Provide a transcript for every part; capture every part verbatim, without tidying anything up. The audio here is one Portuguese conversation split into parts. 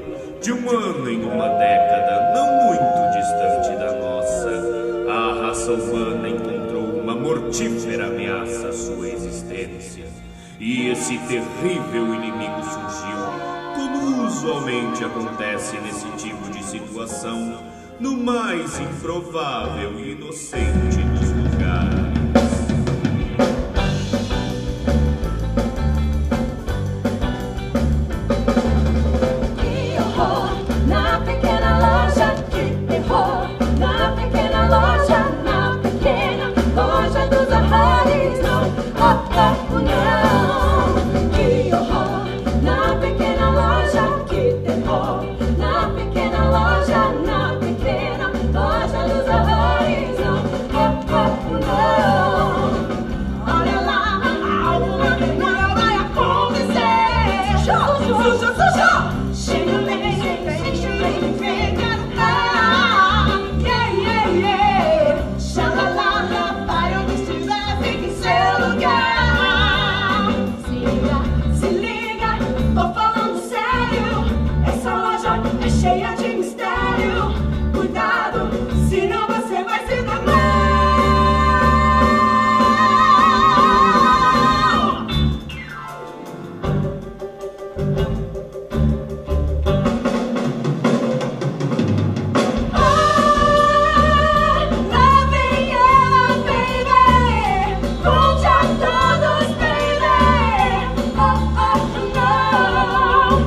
De um ano em uma década, não muito distante da nossa, a raça humana encontrou uma mortífera ameaça à sua existência. E esse terrível inimigo surgiu, como usualmente acontece nesse tipo de situação, no mais improvável e inocente dos lugares. Que horror na pequena loja, que terror na pequena loja, na pequena loja dos horrores. Não, oh, oh, não. Que horror na pequena loja, que terror na pequena loja, na pequena loja dos horrores. Não, oh, oh, não. Olha lá, alguma coisa vai acontecer. Sujo, sujo, sujo. Chega bem, chega bem, chega bem, chega no ar. Yeah, yeah, yeah. Xalala, para onde estiver, fique em seu lugar. Se liga, se liga, tô falando sério. Essa loja é cheia de mistério. Cuidado, senão você vai se dar mal. Ah, lá vem ela, baby. Conte a todos, baby. Oh, oh, não.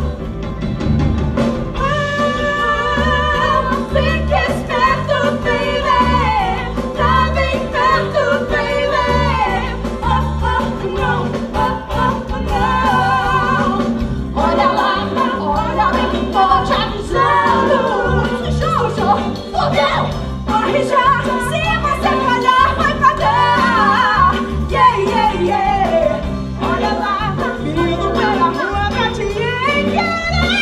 Ah, fique esperto, baby. Tá bem perto, baby. Oh, oh, não. Oh, oh, não. Olha lá, olha lá, tô te avisando. Sujo, fudeu. Corre já, se você falhar, vai pagar. Yeah, yeah, yeah. Olha lá, vindo pela rua pra te encarar.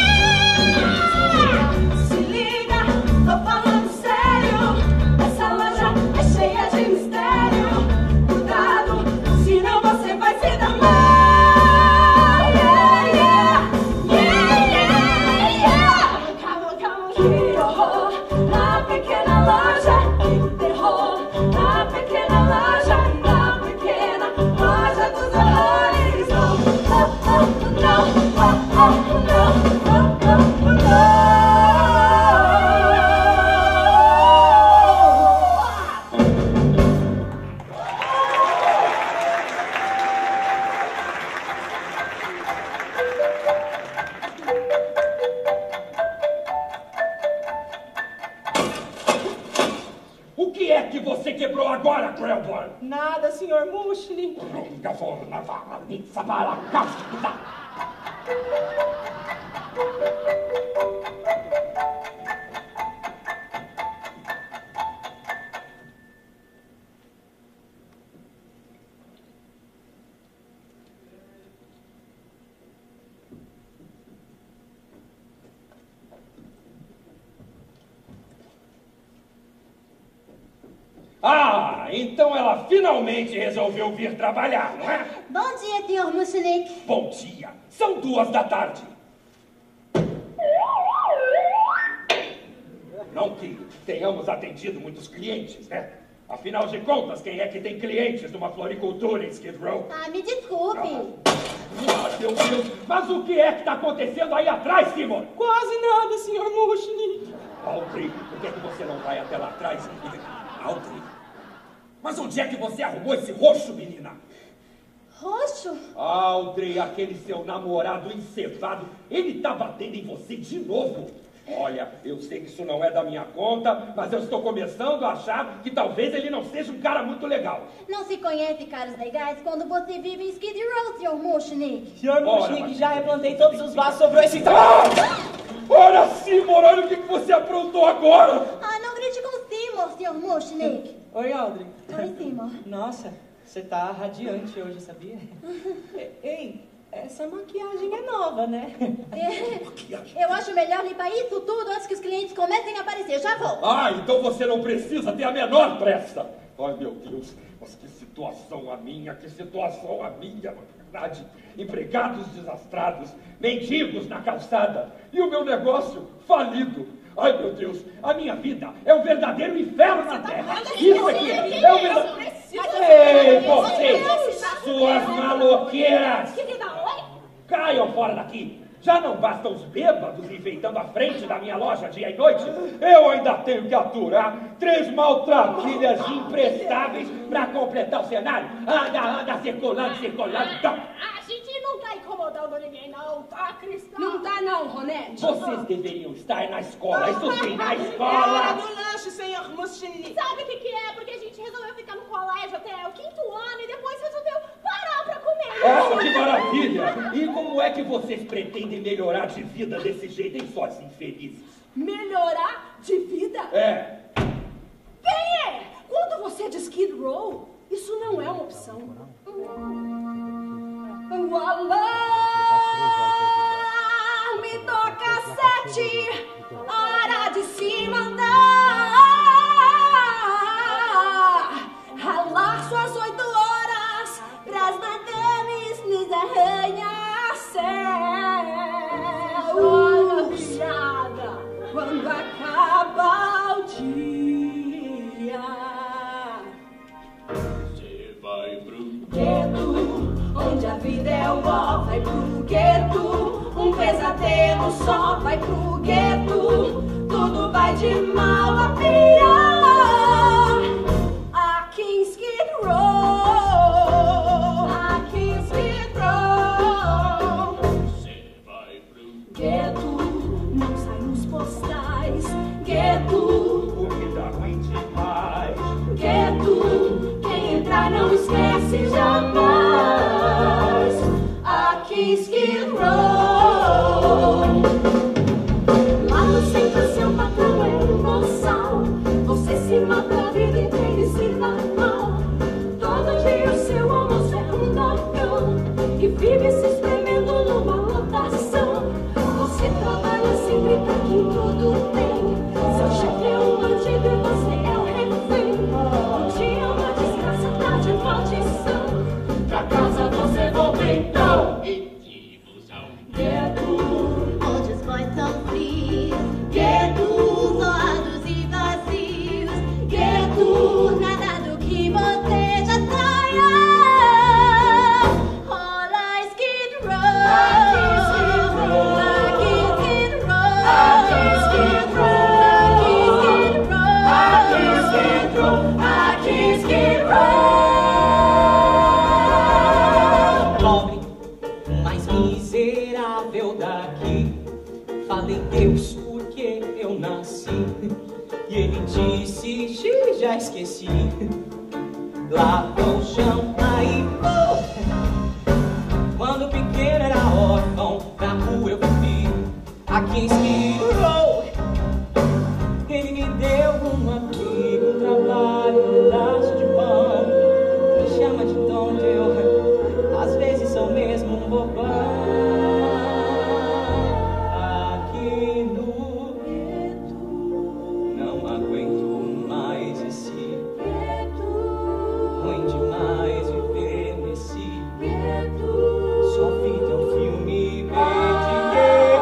Se liga, tô falando sério. Essa loja é cheia de mistério. Cuidado, senão você vai se dar mal. Yeah, yeah, yeah, yeah, yeah. Calma, calma, que horror na pequena loja. Que terror na pequena loja. Na pequena loja dos horrores. Não, oh, oh, não, oh, oh, não, oh, oh, não. O que é que você quebrou agora, Grelborn? Nada, senhor Mushni. Ah, então ela finalmente resolveu vir trabalhar, não é? Bom dia, senhor Mushnik. Bom dia. São duas da tarde. Não que tenhamos atendido muitos clientes, né? Afinal de contas, quem é que tem clientes numa floricultura em Skid Row? Ah, me desculpe. Ah, meu Deus, mas o que é que está acontecendo aí atrás, Simon? Quase nada, senhor Mushnik. Audrey, por que é que você não vai até lá atrás e... Audrey, mas onde é que você arrumou esse roxo, menina? Roxo? Audrey, aquele seu namorado encefado, ele tá batendo em você de novo. Olha, eu sei que isso não é da minha conta, mas eu estou começando a achar que talvez ele não seja um cara muito legal. Não se conhece caras legais quando você vive em Skid Row, senhor Mushnik. Senhor Mushnik, já replantei todos os vasos, sobrou esse... Ah! Olha, Seymour, olha o que que você aprontou agora! Ah, não grite com Seymour, senhor Mushnik. Oi, Audrey. Oi, Seymour. Nossa, você tá radiante hoje, sabia? Ei, essa maquiagem é nova, né? É, eu acho melhor limpar isso tudo antes que os clientes comecem a aparecer. Já vou. Ah, então você não precisa ter a menor pressa. Ai, meu Deus, mas que situação a minha, que situação a minha, na verdade. Empregados desastrados, mendigos na calçada e o meu negócio falido. Ai, meu Deus, a minha vida é um verdadeiro inferno na terra. Isso aqui é um verdadeiro... Ei, vocês, suas maloqueiras! Caiam fora daqui! Já não bastam os bêbados enfeitando a frente da minha loja dia e noite? Eu ainda tenho que aturar três maltrapilhas imprestáveis para completar o cenário. Anda, anda, circulando, circulando. A gente não tá incomodando ninguém não, tá, Cristão? Não tá não, Ronete. Vocês deveriam estar na escola, estudem na Hora escola. do lanche, senhor Mushini. Sabe o que que é? Porque a gente resolveu ficar no colégio até o quinto ano e depois resolveu parar pra comer. Oh, que maravilha! E como é que vocês pretendem melhorar de vida desse jeito, hein, suas infelizes? Melhorar de vida? É. Quem é? Quando você é de Skid Row, isso não é uma opção. O alarme toca sete, hora de se mandar. Ralar suas oito horas pras madames nos arranha-céus. Olha, piada, quando acaba o dia. Você vai pro Gueto, onde a vida é o ó, vai pro gueto. Um pesadelo só, vai pro gueto. Tudo vai de mal a pior. Aqui em Skid Row, aqui em Skid Row. Você vai pro Gueto, não sai nos postais. Gueto, Comida ruim demais. gueto, quem entrar não esquece jamais. Aqui em Skid Row. Lá no centro seu patrão é um boçal. Você se mata a vida inteira e se dá mal. Todo dia o seu almoço é um dogão e vive se espremendo numa lotação. Você trabalha sempre pra quem tudo tem. Seu chefe é um bandido e você é um refém. Um dia uma desgraça tá de maldição. Pra casa você volta então. que ilusão. Gueto, onde os boys são frios. Gueto, zoados e vazios. Gueto, nada do que você já sonha. Rola Skid Row. Aqui Skid Row. Aqui Skid Row. Aqui Skid Row. Aqui Skid Row. Pobre, mais miserável daqui. Falei, Deus, por que eu nasci? E ele disse, "Xi, já esqueci. Lava o chão, aí, oh! Quando pequeno era órfão, na rua eu vivi. Aqui em Skid Row, ele me deu um amigo, um trabalho, um pedaço de pão. Me chama de tonto, eu às vezes sou mesmo um bobão. Aqui no gueto, não aguento mais esse ruim demais viver nesse sua vida é um filme bem de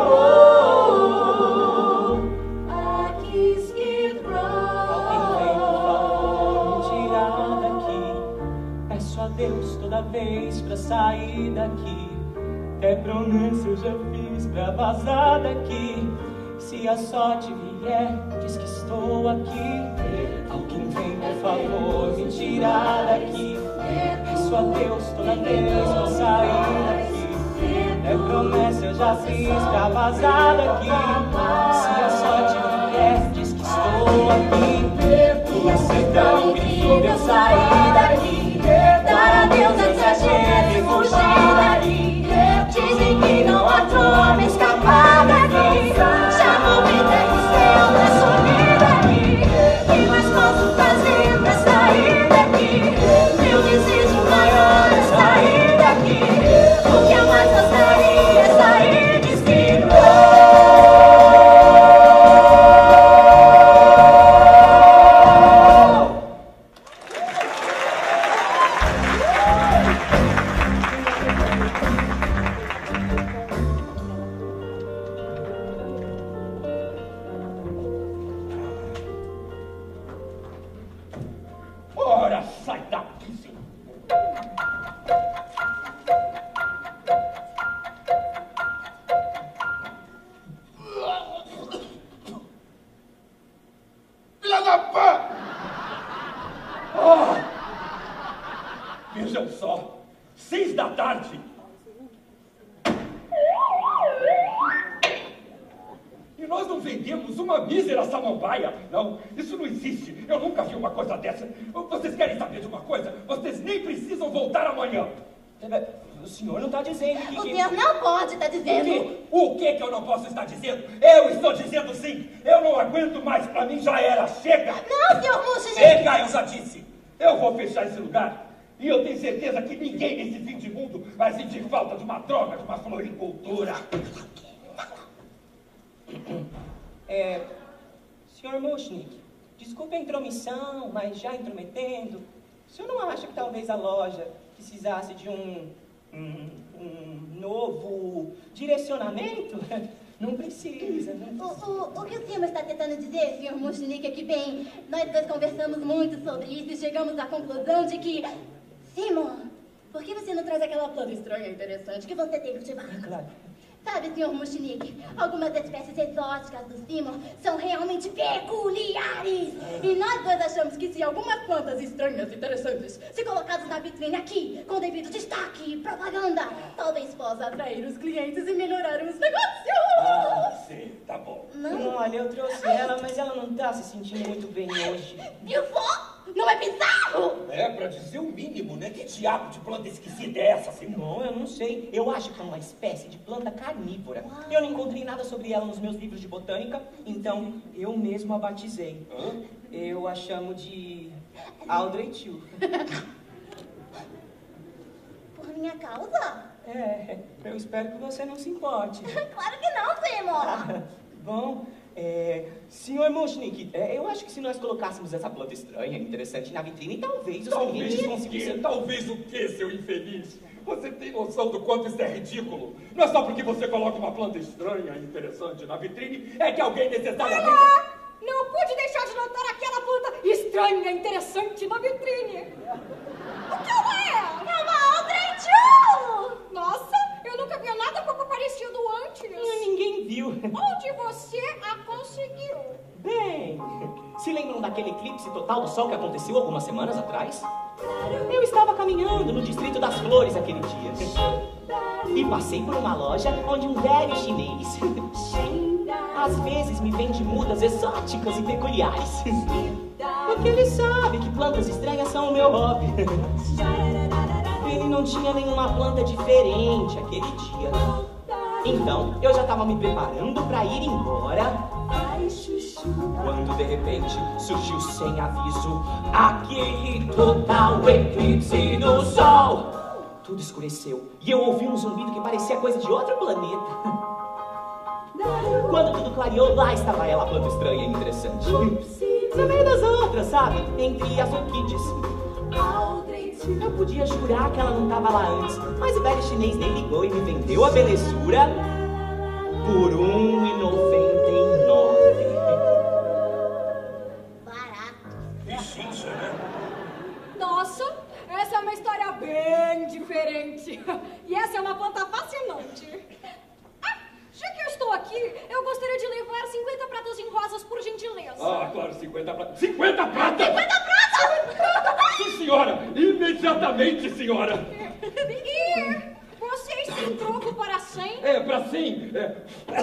terror. Aqui Skid Alguém vem, por favor, me Row. tirar daqui. Peço a Deus toda vez pra sair daqui. É pronúncia eu já fiz pra vazar daqui. Se a sorte vier, diz que estou aqui. Alguém vem, por favor, me tirar daqui. Peço a Deus toda vez pra sair daqui. É promessa eu já fiz pra vazar daqui. Se a sorte vier, diz que estou aqui. Ia ser tão incrível sair daqui. Dar adeus antes a gente fugir daqui. Dizem que não há como escapar daqui. Chama o vida do céu pra sumir daqui. E mais posso fazer pra sair daqui? Meu desejo maior é sair daqui. O que eu mais gostaria é sair de Skid Row. tarde. E nós não vendemos uma mísera samambaia. Não, isso não existe. Eu nunca vi uma coisa dessa. Vocês querem saber de uma coisa? Vocês nem precisam voltar amanhã. O senhor não está dizendo que... O senhor não pode estar dizendo. O que que eu não posso estar dizendo? Eu estou dizendo sim. Eu não aguento mais. Pra mim já era. Chega. Não, senhor Mushnick. Chega, eu já disse. Eu vou fechar esse lugar. E eu tenho certeza que ninguém nesse fim de mundo vai sentir falta de uma droga, de uma floricultura. É... senhor Mushnick, desculpe a intromissão, mas já intrometendo, o senhor não acha que talvez a loja precisasse de um... um, um novo direcionamento? Não precisa, não O, precisa. o, o que o senhor está tentando dizer, senhor Mushnick, é que, bem, nós dois conversamos muito sobre isso e chegamos à conclusão de que... Simon, por que você não traz aquela planta estranha e interessante que você tem cultivado? Claro. Sabe, senhor Mushnick, algumas espécies exóticas do Simon são realmente peculiares. E nós dois achamos que se algumas plantas estranhas e interessantes se colocadas na vitrine aqui, com devido destaque e propaganda, talvez possa atrair os clientes e melhorar os negócios. Ah, sim, tá bom. Não? Olha, eu trouxe ela, mas ela não está se sentindo muito bem hoje. Viu só? Não é bizarro? É, pra dizer o mínimo, né? Que diabo de planta esquisita é essa, Simão? Não, eu não sei. Eu acho que é uma espécie de planta carnívora. Eu não encontrei nada sobre ela nos meus livros de botânica, então eu mesmo a batizei. Hã? Eu a chamo de Audrey Chu. Por minha causa? É, eu espero que você não se importe. Claro que não, Simon. Bom, é, senhor Mushnick, é, eu acho que se nós colocássemos essa planta estranha, interessante na vitrine, talvez os Talvez clientes o conseguissem... quê? Talvez o quê, seu infeliz? Você tem noção do quanto isso é ridículo? Não é só porque você coloca uma planta estranha e interessante na vitrine, é que alguém necessariamente... Ah, não pude deixar de notar aquela planta estranha, interessante na vitrine. O que ela é? É uma Audrey Chu! Nossa, eu nunca vi nada pouco parecido antes. Ninguém viu. Onde você a conseguiu? Bem, se lembram daquele eclipse total do Sol que aconteceu algumas semanas atrás? Eu estava caminhando no Distrito das Flores aquele dia. E passei por uma loja onde um velho chinês às vezes me vende mudas exóticas e peculiares. Porque ele sabe que plantas estranhas são o meu hobby. Ele não tinha nenhuma planta diferente aquele dia. Então, eu já estava me preparando para ir embora, quando de repente surgiu sem aviso aquele total eclipse no Sol. Tudo escureceu e eu ouvi um zumbido que parecia coisa de outro planeta. Quando tudo clareou, lá estava ela, a planta estranha e interessante. No meio das outras, sabe? Entre as orquídeas. Eu podia jurar que ela não estava lá antes, mas o velho chinês nem ligou e me vendeu a belezura por um real e noventa e nove centavos. Barato. Pichincha, né? Nossa, essa é uma história bem diferente. E essa é uma planta fascinante. Ah, já que eu estou aqui, eu gostaria de levar cinquenta pratas em rosas, por gentileza. Ah, claro, cinquenta pratas. cinquenta pratas? cinquenta pratas! Sim, senhora! Imediatamente, senhora! E vocês têm troco para cem? É, pra sim. É.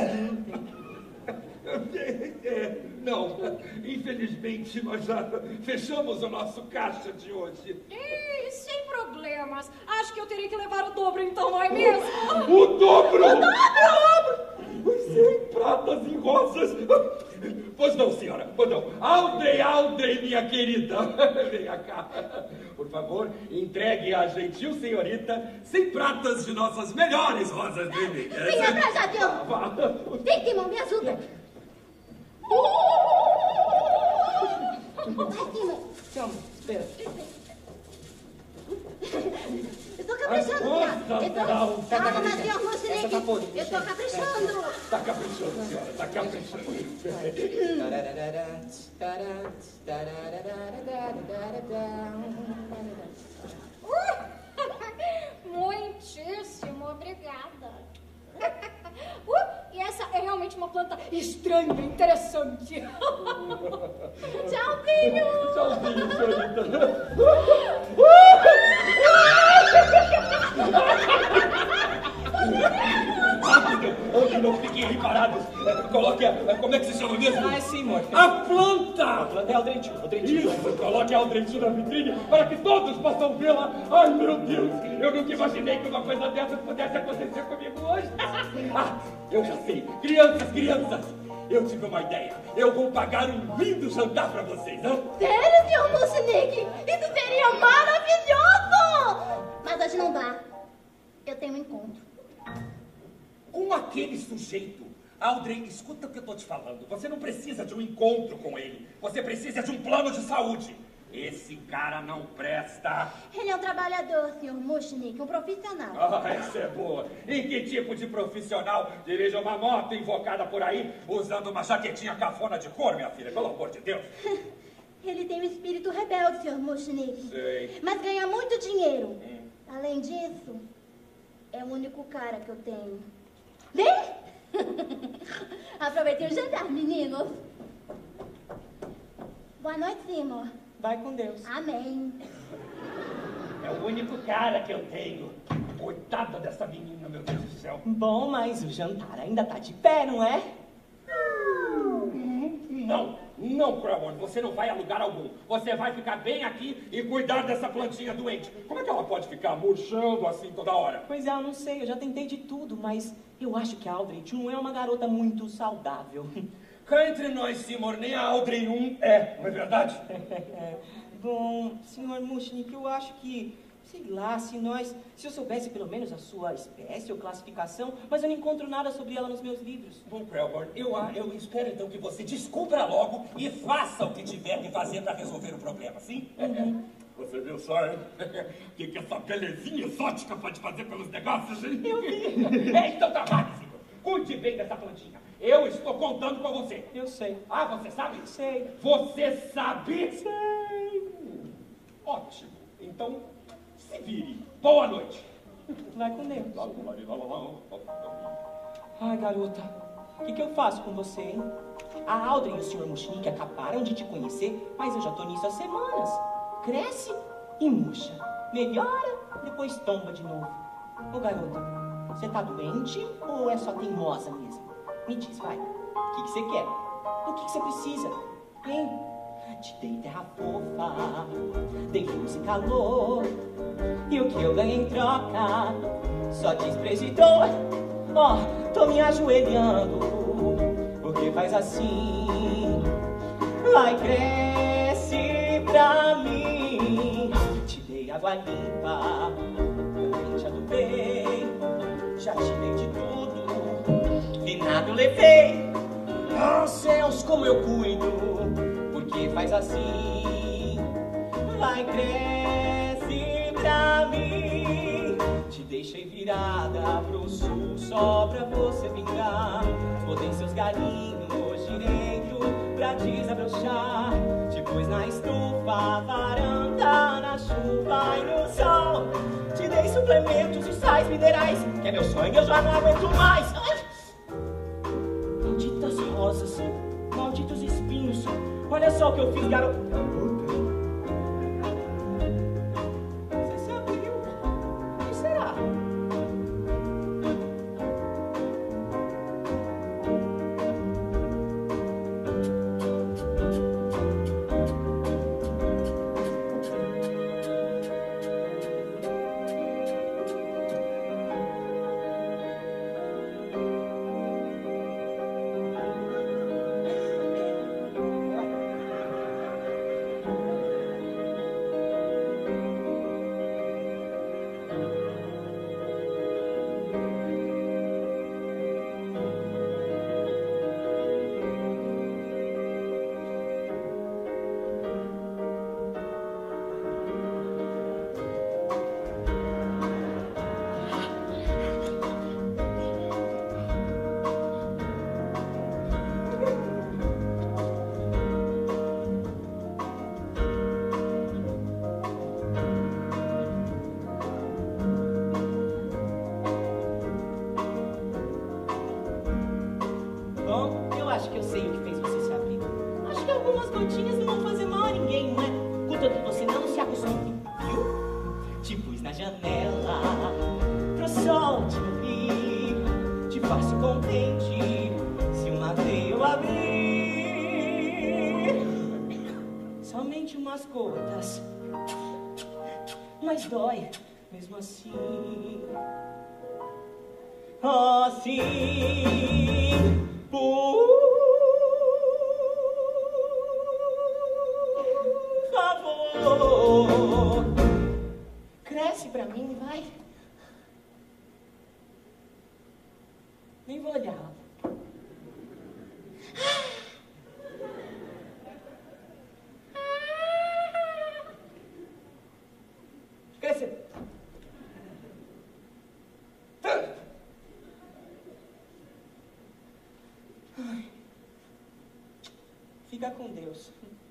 É, não, infelizmente nós já fechamos o nosso caixa de hoje. Ih, sem problemas. Acho que eu teria que levar o dobro então, não é mesmo? O dobro! O dobro! cem pratas em rosas. Pois não, senhora, pois não. Audrey, Audrey, minha querida. Venha cá. Por favor, entregue à gentil senhorita cem pratas de nossas melhores rosas vermelhas. Venha pra já, Deus. Vá. Vem, Simon, me ajuda. Vai, Simon. Calma, espera. Eu tô caprichando, Nossa, eu tô... não. Calma, senhor Mushnick. Essa tá podre. Eu tô caprichando. Tá caprichando, senhora, tá caprichando. Muitíssimo obrigada. Uh, e essa é realmente uma planta estranha, interessante. Tchauzinho! Tchauzinho, senhorita. coloque a... Como é que se chama mesmo? Ah, é Seymour. A planta! A planta é Aldrin Tio, Aldrin Tio. Isso, coloque a Aldrin Tio na vitrine para que todos possam vê-la. Ai, meu Deus, eu nunca imaginei que uma coisa dessa pudesse acontecer comigo hoje. Ah, eu já sei. Crianças, crianças, eu tive uma ideia. Eu vou pagar um lindo jantar para vocês, não? Sério, senhor Mushnik? Isso seria maravilhoso! Mas hoje não dá. Eu tenho um encontro. Com aquele sujeito. Aldrin, escuta o que eu tô te falando. Você não precisa de um encontro com ele. Você precisa de um plano de saúde. Esse cara não presta. Ele é um trabalhador, senhor Mushnik, um profissional. Ah, essa é boa. E que tipo de profissional dirige uma moto invocada por aí usando uma jaquetinha cafona de cor, minha filha? Pelo amor de Deus. Ele tem um espírito rebelde, senhor Mushnik. Sei. Mas ganha muito dinheiro. Hum. Além disso, é o único cara que eu tenho. Né? Aproveitei o jantar, meninos. Boa noite, Seymour. Vai com Deus. Amém. É o único cara que eu tenho. Coitada dessa menina, meu Deus do céu. Bom, mas o jantar ainda tá de pé, não é? Não, não, Crowborn, você não vai a lugar algum. Você vai ficar bem aqui e cuidar dessa plantinha doente. Como é que ela pode ficar murchando assim toda hora? Pois é, eu não sei, eu já tentei de tudo, mas eu acho que a Aldrin não é uma garota muito saudável. Cá entre nós, Seymour, nem a Aldrin um é, não é verdade? Bom, senhor Mushnik, eu acho que, sei lá, se nós, se eu soubesse pelo menos a sua espécie ou classificação, mas eu não encontro nada sobre ela nos meus livros. Bom, Crowborn, eu, eu espero então que você descubra logo e faça o que tiver que fazer para resolver o problema, sim? Uhum. Você viu só, hein? O que, que essa belezinha exótica pode fazer pelos negócios, hein? Eu vi. É, então trabalhe, Seymour. Cuide bem dessa plantinha. Eu estou contando com você. Eu sei. Ah, você sabe? Sei. Você sabe? Sei. Ótimo. Então, se vire. Boa noite. Vai com Deus. Ai, garota, o que, que eu faço com você, hein? A Aldrin e o senhor Mushnik acabaram de te conhecer, mas eu já tô nisso há semanas. Cresce e murcha. Melhora, depois tomba de novo. Ô, garota, você tá doente ou é só teimosa mesmo? Me diz, vai. O que, que você quer? O que, que você precisa? Hein? Te dei terra fofa, dei luz e calor. E o que eu ganhei em troca? Só desprezo e dor. Ó, oh, tô me ajoelhando, porque faz assim. Vai, cresce pra mim. Te dei água limpa, também te adubei. Já te dei de tudo, e nada eu levei. Oh, céus, como eu cuido, porque faz assim. Vai, cresce pra mim. Te deixei virada pro sul só pra você vingar. Botei seus galinhos direito pra desabrochar. Te pus na estufa, varanda, na chuva e no sol. Te dei suplementos e sais minerais, que é meu sonho, eu já não aguento mais. Ai! Malditas rosas, malditos espinhos. Olha só o que eu fiz, garoto. Você se abriu. O que será? Acho que eu sei o que fez você se abrir. Acho que algumas gotinhas não vão fazer mal a ninguém, não é? Contanto que você não se acostume, viu? Te pus na janela, pro sol te ouvir. Te faço contente, se uma veia eu as gotas. Mas dói, mesmo assim. Assim, por favor, cresce pra mim, vai. Nem vou olhar. Cresce. Ai. Fica com Deus.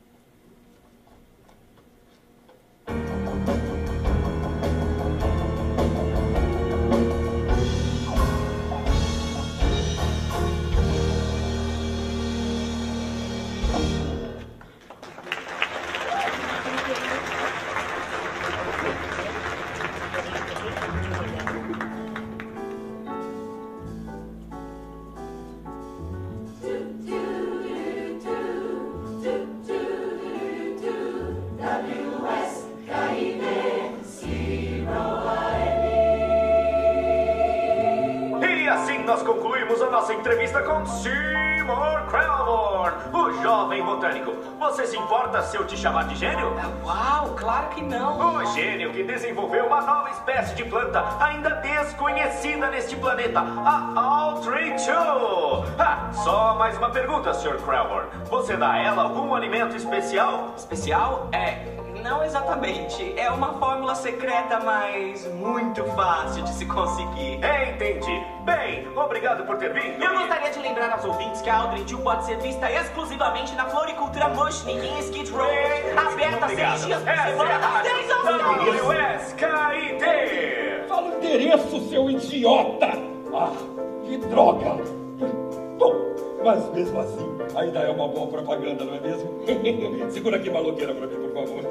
Entrevista com Seymour Krelborn, o jovem botânico. Você se importa se eu te chamar de gênio? Uau, claro que não. O gênio que desenvolveu uma nova espécie de planta ainda desconhecida neste planeta, a Aldrich. Ah, só mais uma pergunta, senhor Krelborn. Você dá a ela algum alimento especial? Especial? É... Não exatamente. É uma fórmula secreta, mas muito fácil de se conseguir. Entendi. Bem, obrigado por ter vindo. Eu gostaria de lembrar aos ouvintes que a Aldrich pode ser vista exclusivamente na floricultura Mushnik em Skid Row. Aberta seis dias por semana, das dez às nove. W S K I T. Fala o endereço, seu idiota! Ah, que droga! Bom, mas mesmo assim, ainda é uma boa propaganda, não é mesmo? Segura aqui, maloqueira, pra mim, por favor.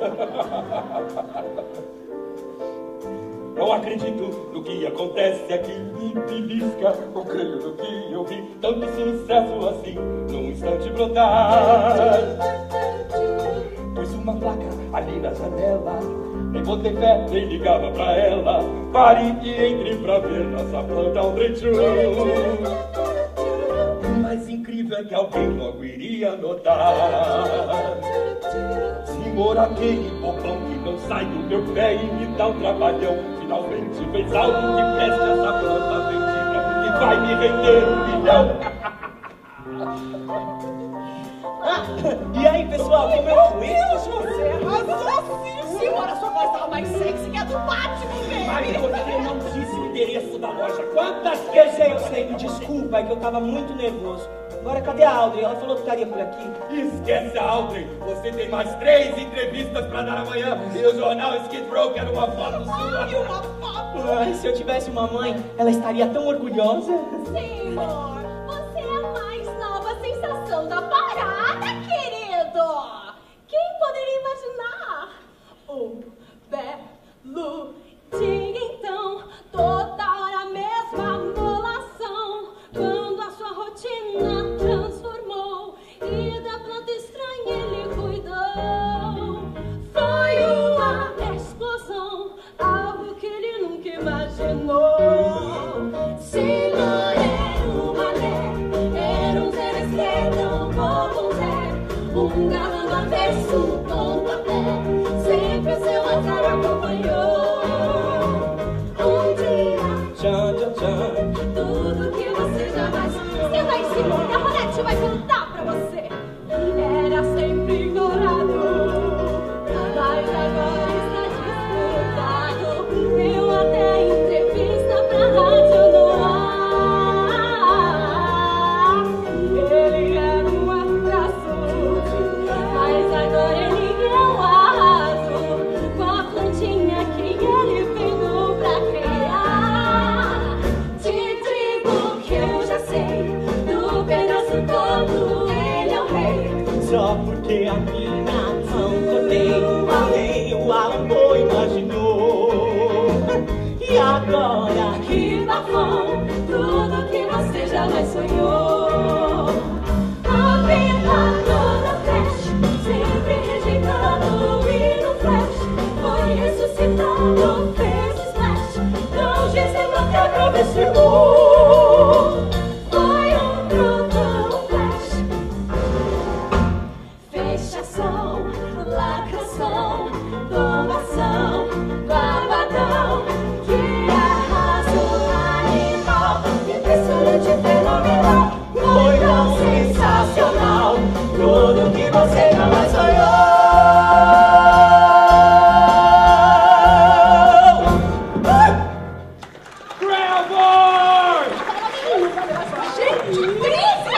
Não acredito no que acontece aqui em Pilisca. Não creio no que eu vi. Tanto sucesso assim, num instante brotar. Pus uma placa ali na janela. Nem botei fé, nem ligava pra ela. Pare e entre pra ver nossa planta Aldrich. O mais incrível é que alguém logo iria notar. Senhor, aquele bobão que não sai do meu pé e me dá um trabalhão, finalmente fez algo que preste essa planta vendida e vai me render um milhão. Ah, e aí, pessoal, como eu fui? Você arrasou sim, senhora. Sua voz tava mais sexy que a do Batman, Mas velho. você não disse o endereço da loja. Quantas Eu vezes? sei, eu sei, me desculpa, é que eu tava muito nervoso. Agora, cadê a Audrey? Ela falou que estaria por aqui. Esquece a Audrey. Você tem mais três entrevistas pra dar amanhã. E o jornal Skid Row quer uma foto sua. E uma foto. Ai, se eu tivesse uma mãe, ela estaria tão orgulhosa. Seymour, você é a mais nova sensação da parada, querido! Quem poderia imaginar? Um belo dia, então, toda hora a mesma molação, quando a sua rotina transformou e da planta estranha ele cuidou. Foi uma explosão, algo que ele nunca imaginou. Seymour era uma mulher, era um ser esquerdo, um bom Zé, um galã do avesso, um pontapé, sempre seu azar acompanhou. Um dia, Tchan, tchan, tchan. tudo que você jamais... Senta aí, Seymour, que a Ronete vai contar pra você. Era sempre ignorado, mas agora está disputado. Deu até entrevista pra rádio no ar. Ele era um abraço, mas agora ele é um arraso com a plantinha que ele veio pra criar. Te digo que eu já sei, do pedaço todo ele é o rei. Só porque a mina não contei, nem o Alan imaginou. E agora? Que bafão, tudo que você jamais sonhou. A vida toda flash, sempre rejeitando o Foi um truque, um flash. Fechação, lacração, tombação, babadão. Que arraso animal, impressionante, fenomenal. Foi tão sensacional, tudo que você jamais sonhou. Trevor! Gente, príncipe!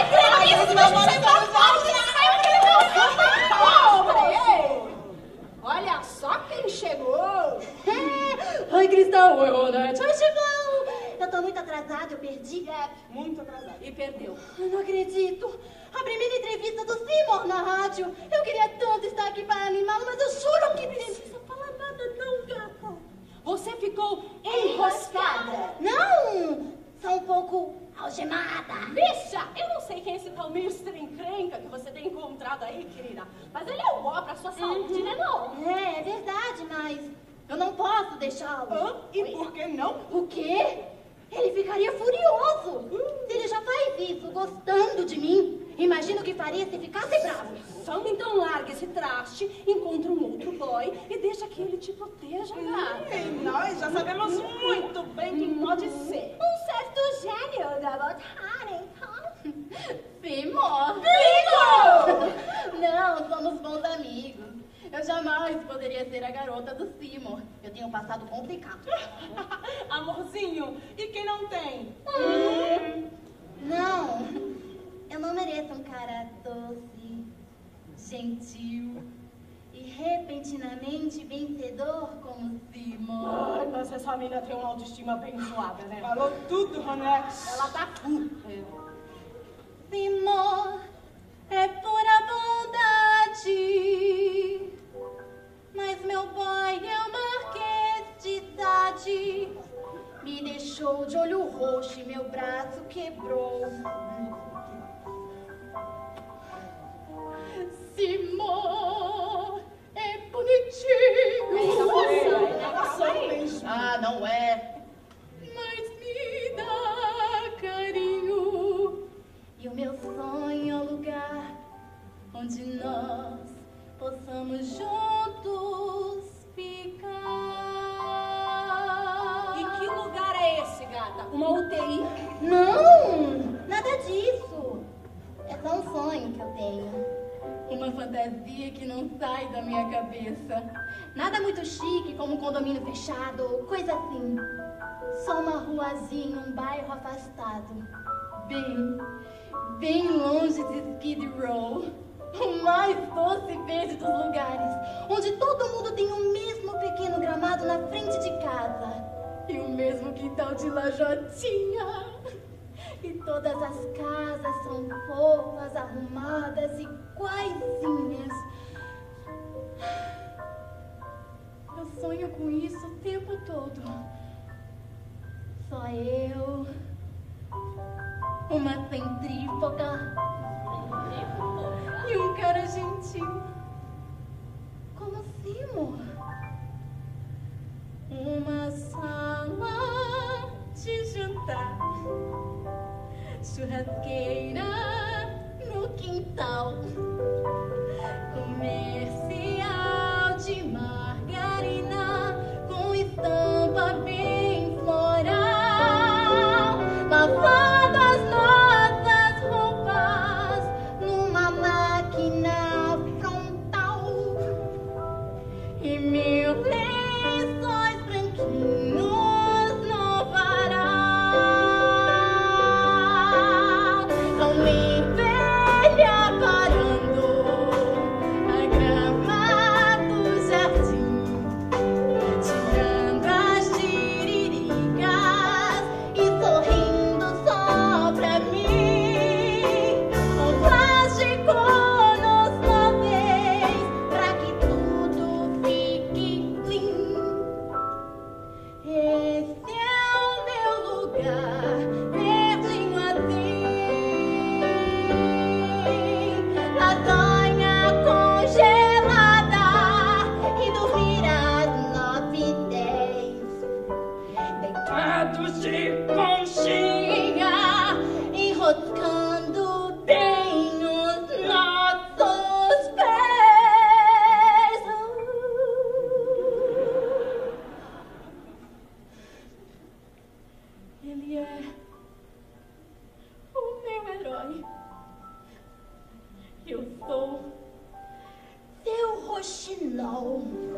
Olha só quem chegou! Oi, Cristão. Oi, Ronete. Oi, Chivão. Eu tô muito atrasada, eu perdi. É, muito atrasado. E perdeu. Eu não acredito. A primeira entrevista do Seymour na rádio. Eu queria tanto estar aqui para animá-lo, mas eu juro que precisa falar nada não, gata. Você ficou enroscada. Não, só um pouco algemada. Bicha, eu não sei quem é esse tal mister encrenca que você tem encontrado aí, querida. Mas ele é o ó pra sua saúde, né, não? É, é verdade, mas eu não posso deixá-lo. Hã? E por que não? O quê? Ele ficaria furioso. Se ele já faz isso gostando de mim, imagina o que faria se ficasse bravo. Samba, então larga esse traste, encontra um outro boy e deixa que ele te proteja, gata. E nós já sabemos muito bem quem pode ser. Um certo gênio da botânica. Seymour. Seymour! Não, somos bons amigos. Eu jamais poderia ser a garota do Seymour. Eu tenho um passado complicado. Amorzinho, e quem não tem? Hum, não, eu não mereço um cara doce, gentil e repentinamente vencedor como Seymour. Ai, mas essa menina tem uma autoestima bem zoada, né? Falou tudo, Ronete. Ela tá full. Seymour é pura bondade, mas meu boy é o marquês de idade. Me deixou de olho roxo e meu braço quebrou. Seymour é bonitinho. Ah, não é. Mas me dá carinho. E o meu sonho é um lugar onde nós possamos juntos ficar. E que lugar é esse, gata? Uma U T I? Não, nada disso. É só um sonho que eu tenho. Uma fantasia que não sai da minha cabeça. Nada muito chique, como um condomínio fechado ou coisa assim. Só uma ruazinha, um bairro afastado. Bem, bem longe de Skid Row. O mais doce verde dos lugares. Onde todo mundo tem o mesmo pequeno gramado na frente de casa. E o mesmo quintal de lajotinha. E todas as casas são fofas, arrumadas, iguaizinhas. Eu sonho com isso o tempo todo. Só eu, uma centrífuga e um cara gentil, como Seymour. Uma sala de jantar, churrasqueira no quintal, comercial de margarina com estampa bem floral, lavando as nossas roupas numa máquina frontal e mil lençóis branquinhos no varal. Com Eu sou seu roxinol.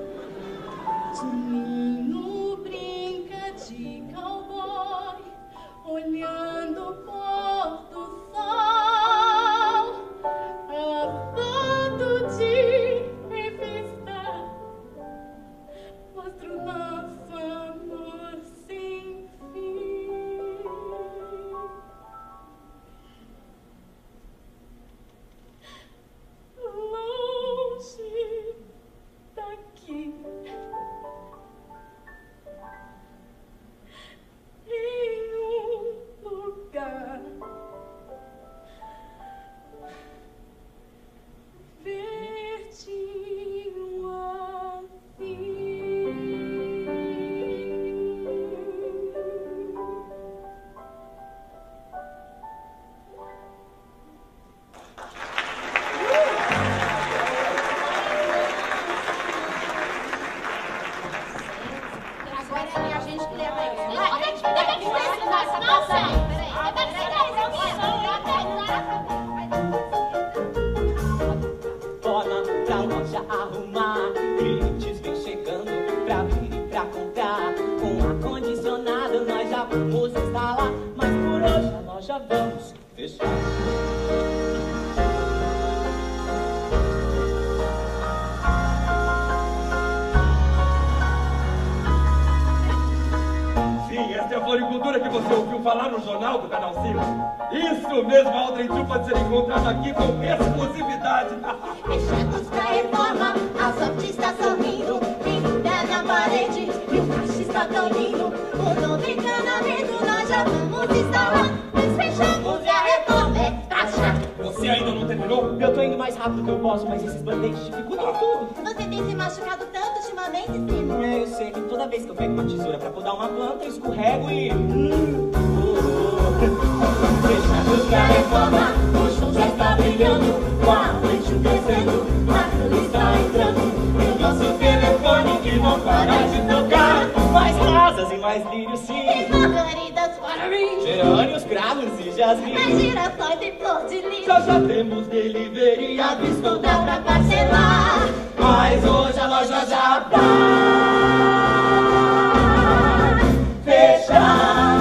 Menino brinca de cowboy, olhando o pôr do sol, a foto de revista mostra o nosso amor sem fim. Longe daqui, em um lugar verdinho assim. Agora é a gente que leva isso. Onde é que você vai? Não sei. Peraí. Onde é que você vai? Torna pra loja arrumar, clientes vem chegando pra vir e pra comprar. Com ar-condicionado nós já vamos instalar, mas por hoje a loja vamos fechar. Sim, essa é a floricultura que você ouviu falar no jornal do Canal cinco. Isso mesmo, a Aldrin Tio pode ser encontrada aqui com exclusividade. Fechados pra reforma, a sorte está sorrindo, pintura na parede e o caixa está tão lindo. O novo encanamento nós já vamos instalar, nós fechamos e a reforma é taxa. Você ainda não terminou? Eu tô indo mais rápido que eu posso, mas esses band-aids dificultam tudo. Você tem se machucado tanto ultimamente, Simon? É, eu sei que toda vez que eu pego uma tesoura pra podar uma planta, eu escorrego e... Hum, oh, oh. Fechados pra reforma, o chão já está brilhando, com a frente crescendo, a luz está entrando. E o nosso telefone que não para de tocar, mais rosas e mais lírios, sim. E margaridas para mim, Gerânios, cravos e jasmim. mais girassóis e flor de lis. Já já temos delivery A à vista. vista dá pra parcelar, Mas hoje a loja já vai fechar.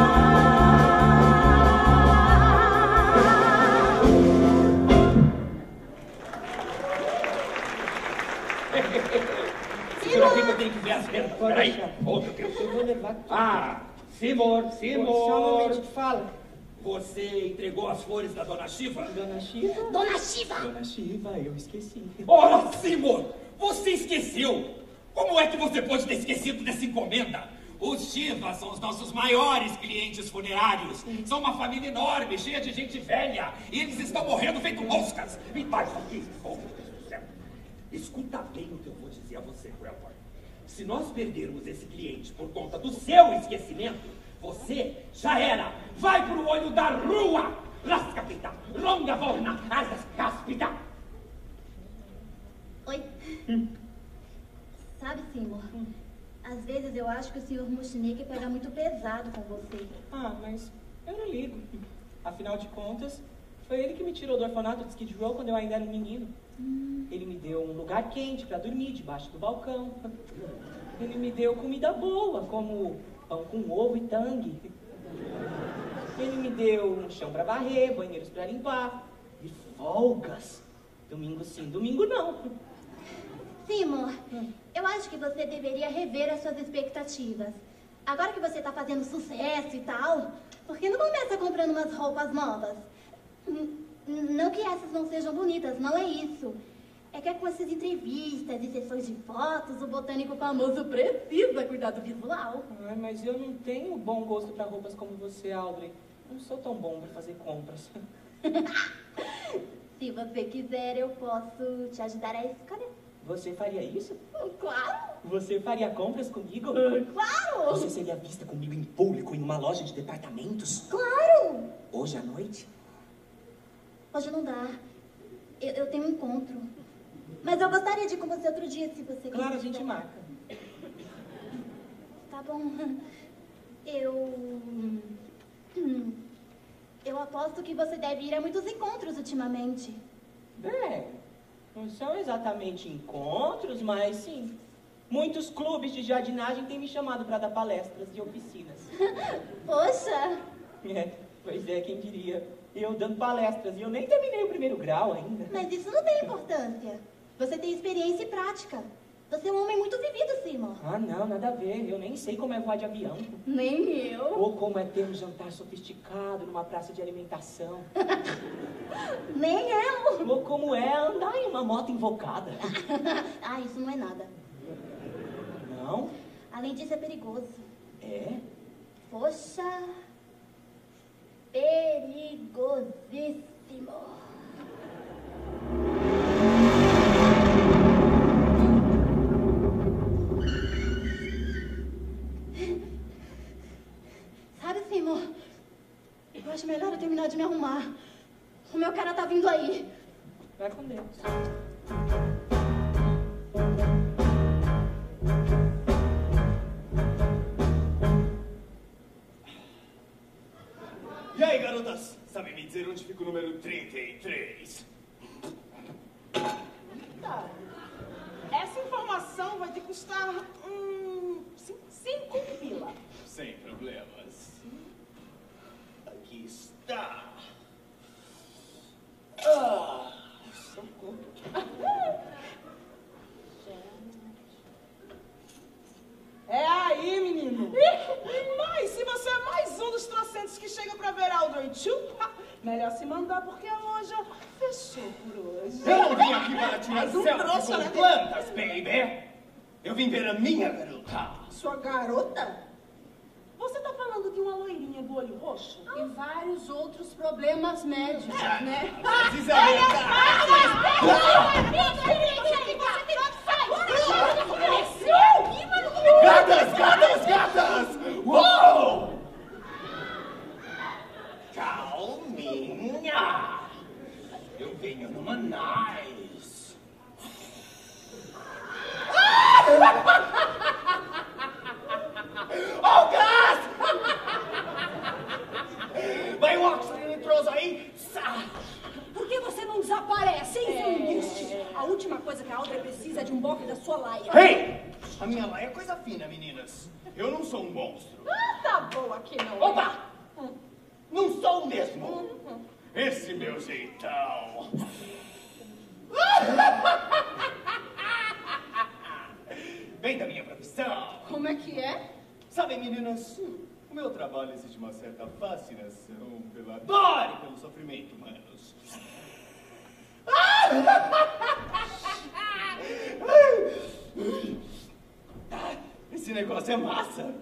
Segura aqui que eu tenho que ver as vendas. Pode Peraí. deixar. Oh, meu Deus. Eu vou levar tudo. Ah, Simor, Só um Simor. momento, fala. Você entregou as flores da Dona Shiva? Dona Shiva? Dona Shiva. Dona Shiva, eu esqueci. Ora, Simor, você esqueceu. Como é que você pode ter esquecido dessa encomenda? Os Shivas são os nossos maiores clientes funerários. São uma família enorme, cheia de gente velha. E eles estão morrendo feito moscas. Me dá isso aqui. Oh, meu Deus do céu. Escuta bem o que eu vou dizer a você, Grandpa. Se nós perdermos esse cliente por conta do seu esquecimento, você já era. Vai pro olho da rua. Rascapita, longa volna, asas cáspita. Oi. Sabe, Simor, às vezes eu acho que o senhor Mushnick pega muito pesado com você. Ah, mas eu não ligo. Afinal de contas, foi ele que me tirou do orfanato de Skid Row quando eu ainda era um menino. Hum. Ele me deu um lugar quente pra dormir debaixo do balcão. Ele me deu comida boa, como pão com ovo e tangue. Ele me deu um chão pra varrer, banheiros pra limpar. E folgas. Domingo sim, domingo não. Simor, eu acho que você deveria rever as suas expectativas. Agora que você tá fazendo sucesso e tal, por que não começa comprando umas roupas novas? N- Não que essas não sejam bonitas, não é isso. É que com essas entrevistas e sessões de fotos, o botânico famoso precisa cuidar do visual. Ai, mas eu não tenho bom gosto pra roupas como você, Audrey. Não sou tão bom pra fazer compras. Se você quiser, eu posso te ajudar a escolher. Você faria isso? Claro! Você faria compras comigo? Claro! Você seria vista comigo em público em uma loja de departamentos? Claro! Hoje à noite? Hoje não dá. Eu, eu tenho um encontro. Mas eu gostaria de ir com você outro dia, se você quiser. Claro, a gente marca. Tá bom. Eu... hum, Eu aposto que você deve ir a muitos encontros ultimamente. Bem, não são exatamente encontros, mas sim. Muitos clubes de jardinagem têm me chamado para dar palestras e oficinas. Poxa! É, pois é, quem diria? Eu dando palestras e eu nem terminei o primeiro grau ainda. Mas isso não tem importância. Você tem experiência e prática. Você é um homem muito vivido, Seymour. Ah, não, nada a ver. Eu nem sei como é voar de avião. Nem eu. Ou como é ter um jantar sofisticado numa praça de alimentação. Nem eu. Ou como é andar em uma moto invocada. Ah, isso não é nada. Não? Além disso, é perigoso. É? Poxa. Perigosíssimo. Sabe, Seymour, eu acho melhor eu terminar de me arrumar. O meu cara tá vindo aí. Vai com Deus. E aí, garotas? Sabe me dizer onde fica o número trinta e três? Tá. Essa informação vai te custar hum, cinco pila. Sem problemas. Aqui está. Ah, socorro. É aí, menino. Mas se você é mais um dos trocentos que chega pra ver Audrey Chupa, melhor se mandar porque a loja fechou por hoje. Eu não vim aqui para tirar Mas um selfie trouxa, com né? plantas, baby. Eu vim ver a minha garota. Sua garota? Você tá falando de uma loirinha do olho roxo? E vários outros problemas médicos, né? Mas isso é verdade. Gatas, gatas, gatas! Uou! Calminha! Eu venho numa nice. Oh, gás! Vai o oxigênio nitroso aí? Por que você não desaparece, hein, seu embuste? A última coisa que a Audrey precisa é de um bofe da sua laia. Ei! A minha laia é coisa fina, meninas. Eu não sou um monstro. Ah, tá boa que não. Opa! Não sou mesmo. Esse meu jeitão. Vem da minha profissão. Como é que é? Sabem, meninas, o meu trabalho exige uma certa fascinação pela dor e pelo sofrimento humanos. Esse negócio é massa.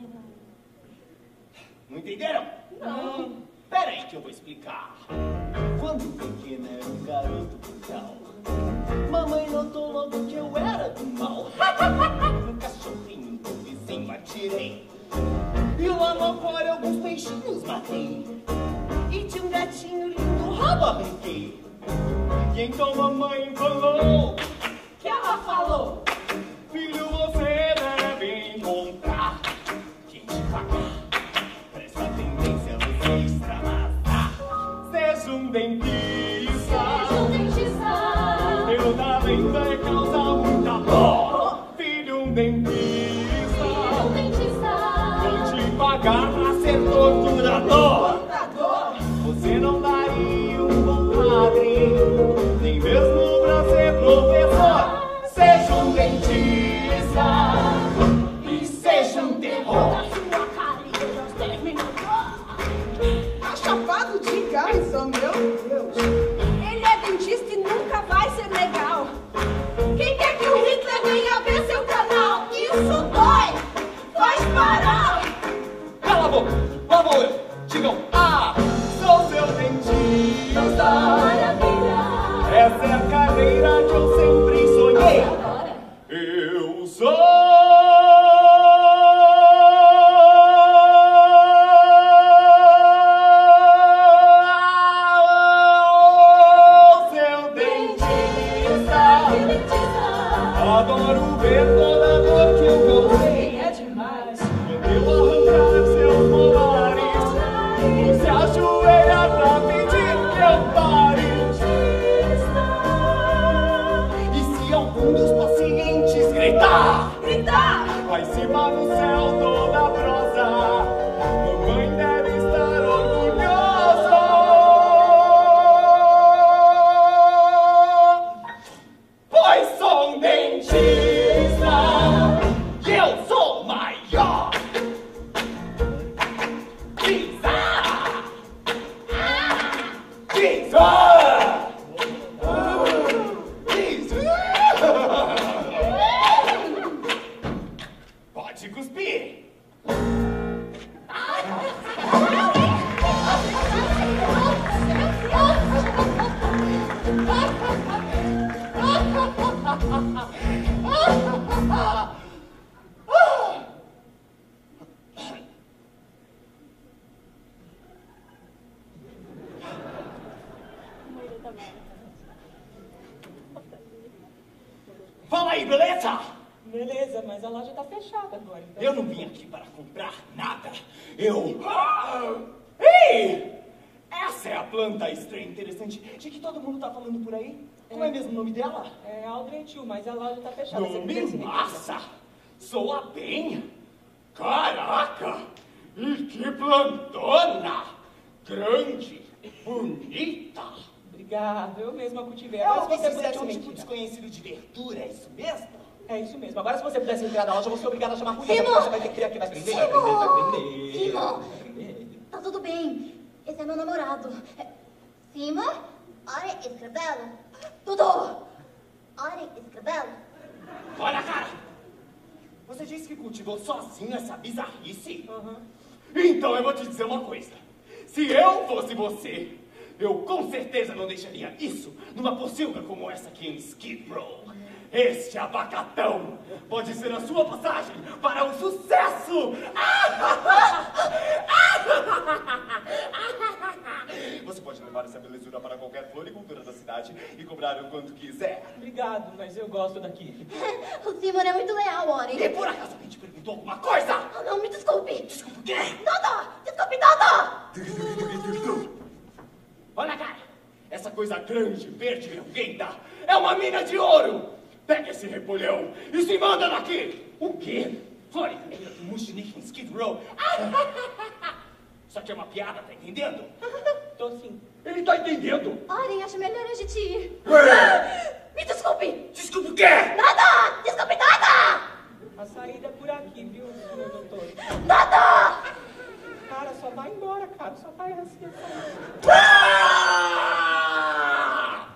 Não entenderam? Não. Pera aí que eu vou explicar. Quando pequena era um garoto brutal, mamãe notou logo que eu era do mal. No cachorrinho do vizinho atirei, e lá no aquário alguns peixinhos matei, e de um gatinho lindo o rabo arranquei. E então mamãe falou, que ela falou? filho, você deve encontrar quem te pagar pra essa tendência você extravasar. Seja um dentista. Seja um dentista. Meu talento é causar muita dor. Filho, um dentista. Filho, um dentista. Vou te pagar pra ser torturador. Contador. Você não daria um bom padre, nem mesmo pra ser professor. Seja um dentista e seja um terror. Tá chapado de gás, oh meu Deus. Ele é dentista e nunca vai ser legal. Quem quer que o Hitler venha ver seu canal? Isso dói, faz parar. Cala a boca, lá vou eu. Digam, ah, sou seu dentista. Maravilha. Essa é a carreira que eu sempre sonhei. Eu sou seu dentista. Adoro ver toda a dor que eu causei. É demais. Quando eu arrancar seus molares, você ajoelha pra pedir que eu pare. Fala aí, beleza? Beleza, mas a loja tá fechada agora. Então... Eu não vim aqui para comprar nada. Eu... Ei! Essa é a planta estranha interessante de que todo mundo tá falando por aí. Como é mesmo o nome dela? É Audrey Chu, mas a loja tá fechada. Nome massa! Soa bem! Caraca! E que plantona! Grande! Bonita! Obrigado, eu mesma cultivei. Eu Agora, se você você pudesse é um me tipo desconhecido de verdura, é isso mesmo? É isso mesmo. Agora, se você pudesse entrar na loja, eu vou ser obrigada a chamar a polícia. Simon! Você vai ter que vir aqui, vai aprender, vai Simon! aprender, vai aprender. Simon! Vai aprender. Tá tudo bem. Esse é meu namorado. É... Simon? Ora, escrevelo. Dudu! Ora, escrevelo. Olha, cara! Você disse que cultivou sozinho essa bizarrice? Uhum. Então eu vou te dizer uma coisa. Se eu fosse você, eu com certeza não deixaria isso numa pocilga como essa aqui em Skid Row. Este abacatão pode ser a sua passagem para o sucesso! Você pode levar essa belezura para qualquer floricultura da cidade e cobrar o quanto quiser. Obrigado, mas eu gosto daqui. O Simon é muito leal, Ori. E por acaso alguém te perguntou alguma coisa? Oh, não, me desculpe. Desculpa o quê? Dudu! Desculpe, Dudu! Olha, cara, essa coisa grande, verde e verguenta é uma mina de ouro! Pega esse repolhão e se manda daqui! O quê? Floricultura do Mushnick em Skid Row? Isso aqui é uma piada, tá entendendo? Tô sim. Ele tá entendendo? Ori, acho melhor a gente ir. Me desculpe! Desculpa o quê? Nada! Desculpe, nada! A saída é por aqui, viu, senhor doutor? Nada! Cara, só vai embora, cara. Só vai assim. Ah!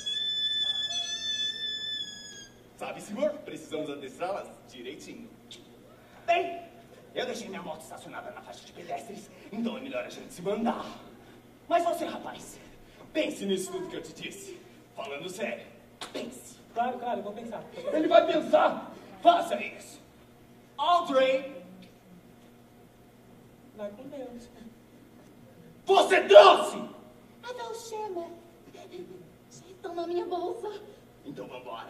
Sabe, senhor? Precisamos adestrá-las direitinho. Bem, eu deixei minha moto estacionada na faixa de pedestres, então é melhor a gente se mandar. Mas você, rapaz, pense nisso tudo que eu te disse. Falando sério, pense. Claro, claro, eu vou pensar. Ele vai pensar. Faça isso. Audrey, Vai com Deus. você trouxe! Adalchema. Já estão na minha bolsa. Então vambora.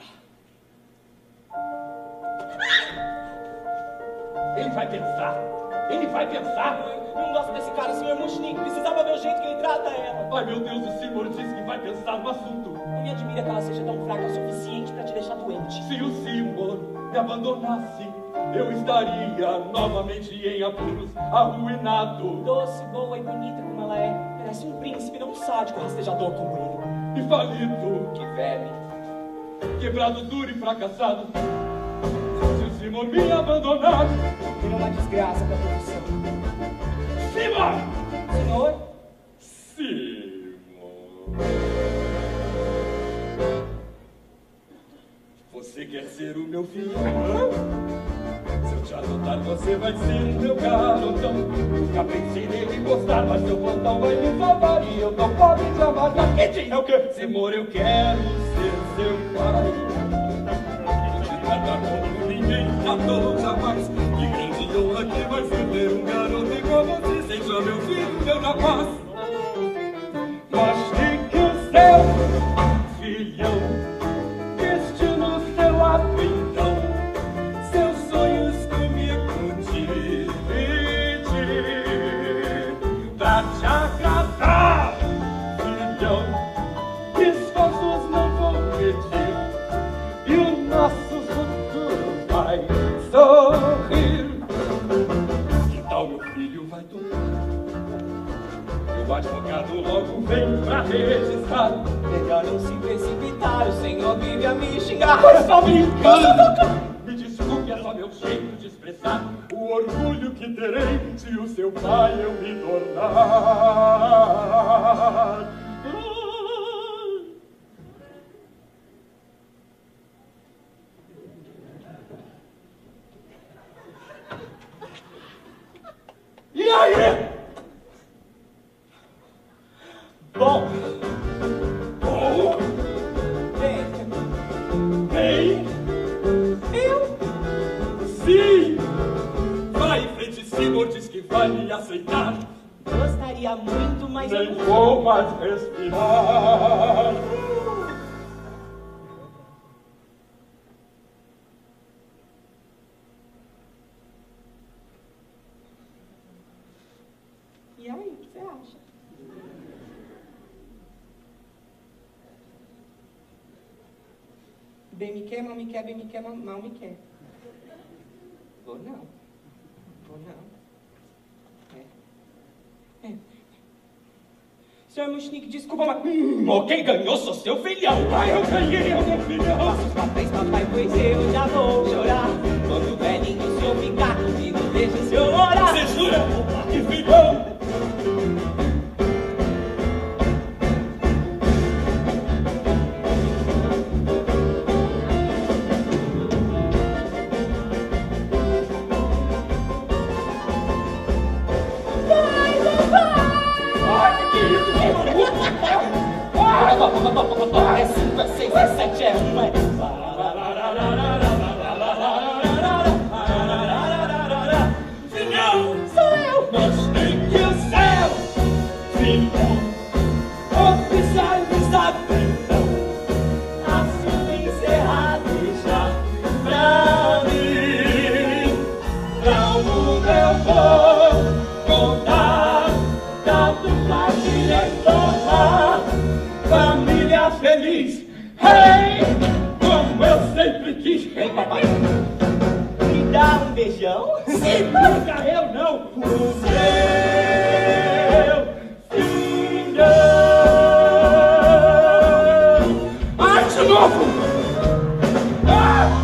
Ele vai pensar. Ele vai pensar. Eu não gosto desse cara, senhor Mushnick. Precisava ver o jeito que ele trata ela. Ai, meu Deus, o senhor disse que vai pensar no assunto. Não me admira que ela seja tão fraca o suficiente pra te deixar doente. Se o Simon me abandonasse, eu estaria novamente em apuros, arruinado. Doce, boa e bonita como ela é. Parece um príncipe, não um sádico rastejador como ele. E falido, Que verme. quebrado, duro e fracassado. Se o Simon me abandonar, Virou uma desgraça pra produção. Simon! Senhor? Simon. Você quer ser o meu filho? Se eu te adotar, você vai ser o meu garotão. Nunca pensei nele gostar, mas seu plantão vai me salvar. E eu não posso te amar. Mas é o que? Simor, eu quero ser seu pai. Te tratar como ninguém tratou jamais. Que grande honra que vai ser ter um garoto igual você. Seja meu filho, meu rapaz. Mostre que o seu filhão destino seu então, seus sonhos comigo dividir. Pra te agradar, filhão, esforços não vou pedir. E o nosso futuro vai sorrir. Que tal meu filho vai tocar? O advogado logo vem pra registrar. Melhor não se precipitar, o senhor vive a me xingar. Mas só me engana. Me desculpe, é só meu jeito de expressar o orgulho que terei se o seu pai eu me tornar. E aí? Bom, Bom, bem, bem, eu... sim. Vai em frente, Simon, diz que vai me aceitar. Gostaria muito, mas eu Nem não vou mais respirar. Bem me quer, mal me quer, bem me quer, mal, mal me quer. Vou não. Vou não. É. É. Senhor Mushnik, desculpa, mas... Hum, quem ganhou sou seu filhão. Ai, eu ganhei, eu meu filhão. Faça os papéis, papai, pois eu já vou chorar. Quando o velhinho o senhor ficar comigo, deixa o senhor orar. Você jura? Que filhão. É cinco, é seis, é sete, é um, é... Filhão, sou eu. Mushnik o céu. Filhão, oficializado. Assunto encerrado já pra mim. Pra o mundo eu vou contar. Tanto família tornar. Família feliz, hey! Como eu sempre quis. Vem, papai. Me dá um beijão. Se nunca eu não, o seu filhão. Ai, de novo! Ah!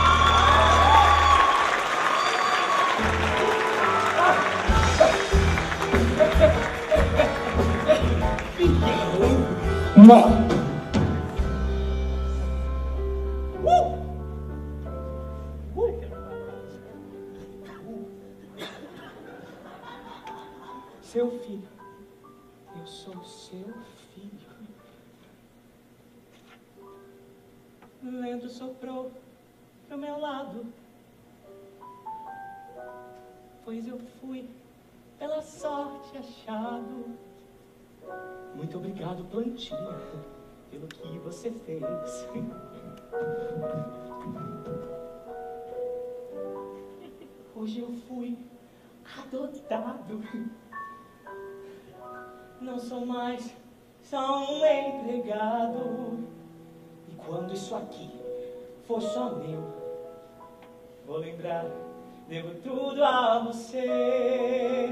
Não. Uh! Uh! Seu filho. Eu sou seu filho. O vento soprou pro meu lado, pois eu fui pela sorte achado. Muito obrigado, plantinha, pelo que você fez. Hoje eu fui adotado. Não sou mais só um empregado. E quando isso aqui for só meu, vou lembrar, devo tudo a você.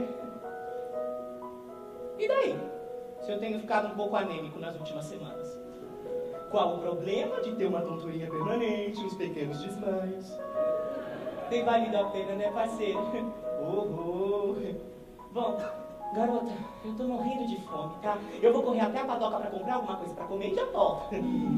E daí? Se eu tenho ficado um pouco anêmico nas últimas semanas? Qual o problema de ter uma tonturinha permanente, uns pequenos desmaios? Tem valido a pena, né, parceiro? Oh, oh. Bom, garota, eu tô morrendo de fome, tá? Eu vou correr até a padoca pra comprar alguma coisa pra comer e já volto.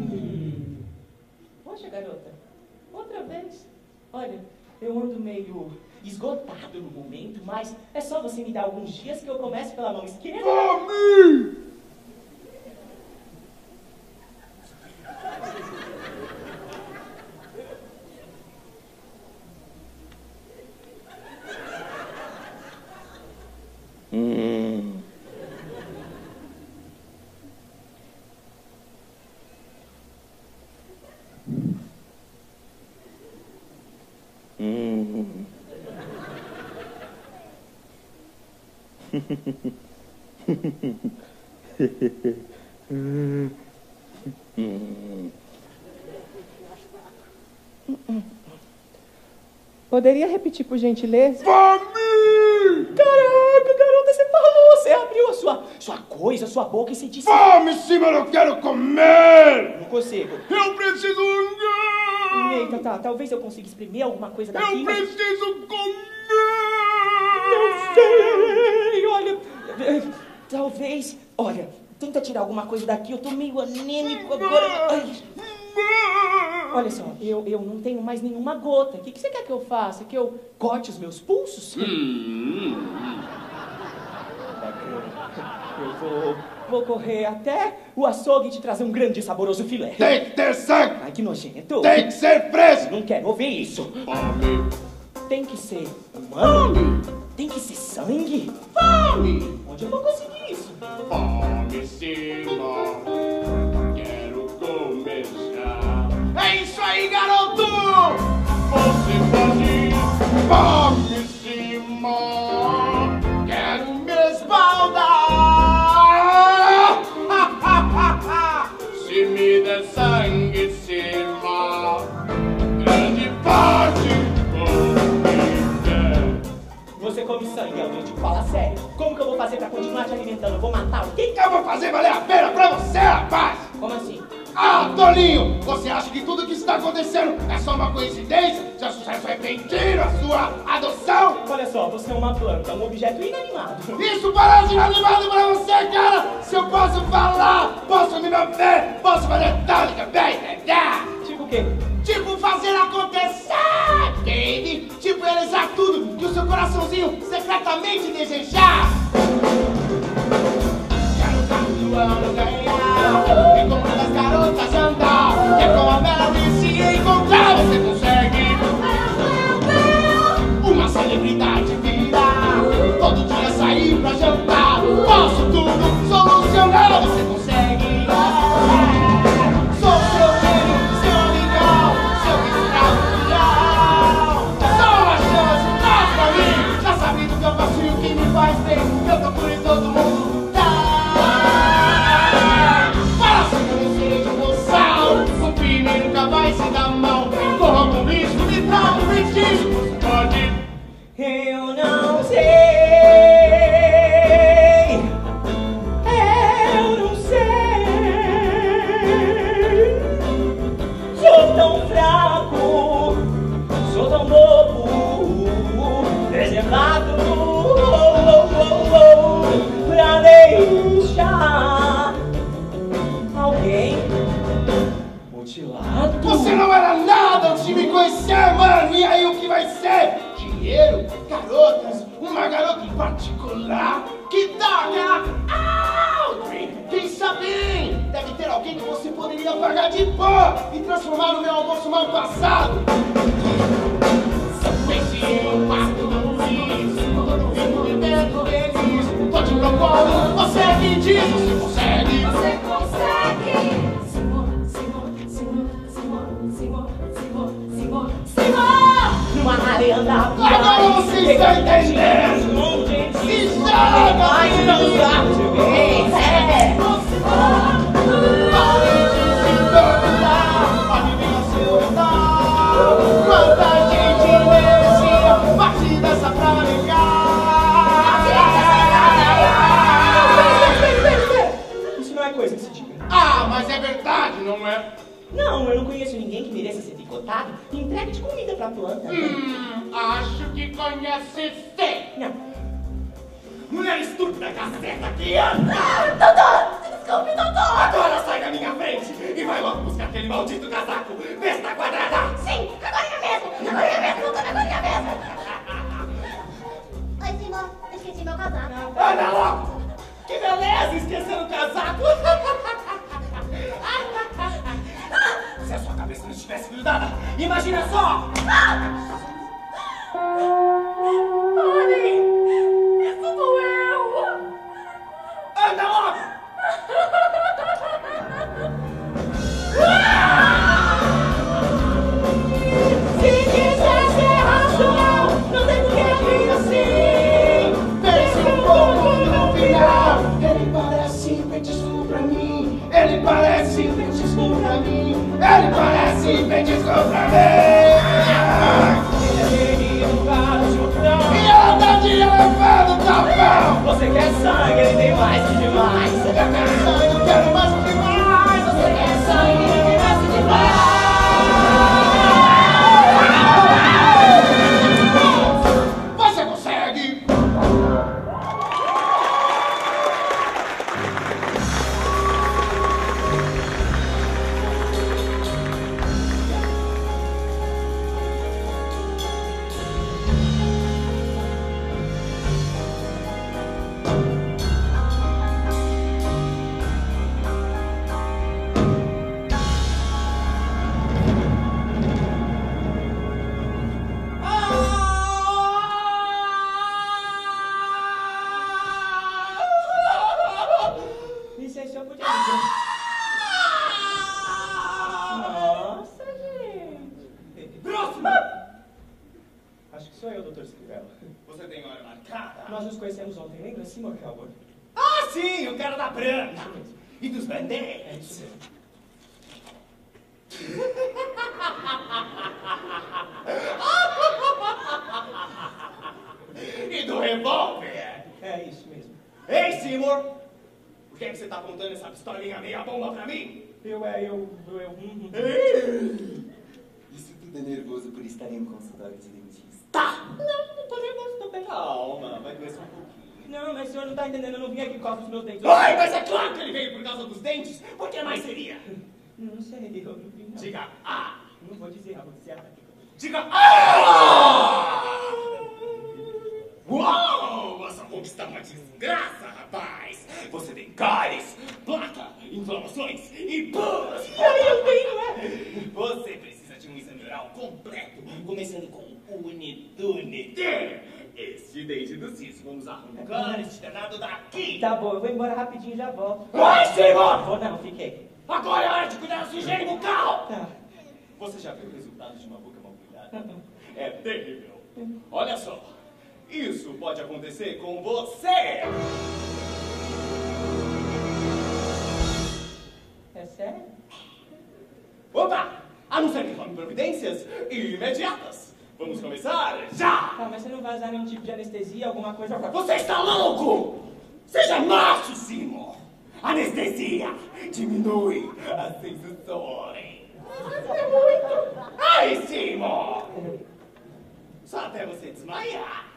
Poxa, garota, outra vez. Olha, eu ando meio esgotado no momento, mas é só você me dar alguns dias que eu começo pela mão esquerda. Fome! Hum. Hum. Poderia repetir, por gentileza? Fome! Caraca, garota, você falou, você abriu a sua, sua coisa, sua boca e você disse... Fome, sim, mas eu quero comer! Não consigo. Eu preciso... Eita, tá, talvez eu consiga exprimir alguma coisa daqui. Eu preciso comer! Não sei, olha, talvez, olha, tenta tirar alguma coisa daqui, eu tô meio anêmico agora. Ai. Olha só, eu, eu não tenho mais nenhuma gota. O que, que você quer que eu faça? Que eu corte os meus pulsos? Hum. Eu vou, vou correr até o açougue e te trazer um grande e saboroso filé. Tem que ter sangue! Ai, que nojento. Tem que ser fresco! Não quero ouvir isso. Fome! Tem que ser humano? Tem que ser sangue? Fome! Onde eu vou conseguir isso? Fome, cima! Quero comer já! É isso aí, garoto! Você pode... Fome, cima! Quero me esbaldar! Se me der sangue, cima! fazer pra continuar te alimentando? Eu vou matar o quê? Eu vou fazer valer a pena pra você, rapaz! Como assim? Ah, Tolinho! Você acha que tudo que está acontecendo é só uma coincidência? Seu sucesso repentino, a sua adoção? Olha só, você é uma planta, um objeto inanimado. Isso parece inanimado pra você, cara! Se eu posso falar, posso me mover, posso fazer tudo que eu bem entender! Tipo o quê? Tipo fazer acontecer, baby! Tipo realizar tudo que o seu coraçãozinho secretamente desejar! Quero dar do ano ganhar, e como das garotas andar, é com a bela de se encontrar, você consegue uma celebridade virar, todo dia sair pra jantar, posso tudo solucionar, você consegue. Sou seu gênio, seu amigão, seu escravo fiel. Só uma chance, dá pra mim, já sabe do que eu faço e o que me faz bem, eu procuro em todo mundo dar. Para cima, eu não serei de boçal, o crime nunca vai se dar mal, corra com risco, me traga um feitiço, você pode. Eu não sei, eu não sei, sou tão fraco, sou tão bobo, reservado, oh, oh, oh, oh, pra deixar alguém mutilado. Você não era nada antes de me conhecer, mano, e aí o que vai ser? Dinheiro, garotas, uma garota em particular que dá aquela Audrey, pensa bem, deve ter alguém que você poderia pagar de pó e transformar no meu almoço mal passado. Pense em um quarto no Luiz, todo rico e bebendo feliz, tô te propondo, você me diz, você consegue. Você consegue. Simone, Simone, Simone, Simone, Simone, Simone, Simone, Simone. Numa areia Agora você está entendendo! Se joga! Mas não sabe de vez, é! Pode se tornar, pode vir a se tornar. Quanta gente merecia partir dessa pra ligar! Isso não é coisa que se diga. Ah, mas é verdade, não é? Não, eu não conheço ninguém que mereça ser picotado e entregue de comida pra planta. Hum, acho que conhece sim! Não. Mulher estúpida, caceta, que anda! Doutor! Desculpe, doutor! Agora sai da minha frente e vai logo buscar aquele maldito casaco, besta quadrada! Sim, agora mesmo! Agora mesmo, doutor, agora mesmo! Oi, Simone, esqueci meu casaco. Anda logo! Que beleza, esquecendo o casaco! Se a sua cabeça não estivesse grudada, imagina só! Olhem! Isso doeu! Anda logo! Se quiser ser racional, não tem por que agir assim! Pense um pouco no final! Ele parece feitiço pra mim! Ele parece feitiço pra mim! Ele parece feitiço pra mim! E ela tá te levando, tapão! Você quer sangue, ele tem mais que demais. Eu quero sangue, eu quero mais que demais! Você quer sangue, ele tem mais que demais! Você consegue! Licença, eu podia dizer. Nossa, gente. Próximo! Acho que sou eu, doutor Escrivela. Você tem hora marcada? Nós nos conhecemos ontem, lembra, Simon Calvert? Ah, sim, o cara da branca! E dos É band-aids! isso mesmo. E do revólver! É isso mesmo. Por que é que você tá apontando essa pistolinha meia bomba pra mim? Eu, é, eu, eu, eu... Hum, Isso tudo é nervoso por estar em um consultório de dentista. Tá! Não, não tô nervoso, tô bem. Calma, vai doer só um pouquinho. Não, mas o senhor não tá entendendo, eu não vim aqui por causa dos meus dentes. Ai, mas é claro que ele veio por causa dos dentes! Por que mais seria? Não sei, eu não vim, não. Diga A! Não vou dizer, eu vou dizer A. Diga A! Uau! Essa boca está uma desgraça, rapaz! Você tem cáries, placa, inflamações e pus! Ai, eu tenho, é! Você precisa de um exame oral completo, começando com o unidunite. Este dente do siso, vamos arrancar este danado daqui! Tá bom, eu vou embora rapidinho e já volto. Vai, senhor! Vou não, fiquei. Agora é hora de cuidar da sua higiene bucal! Tá. Você já viu o resultado de uma boca mal cuidada? É terrível. Olha só, isso pode acontecer com você! É sério? Opa! A não ser que tome providências imediatas. Vamos começar já! Tá, mas você não vai usar nenhum tipo de anestesia, alguma coisa... Você está louco? Seja macho, Seymour! Anestesia diminui as sensações. Ai, Seymour! Só até você desmaiar.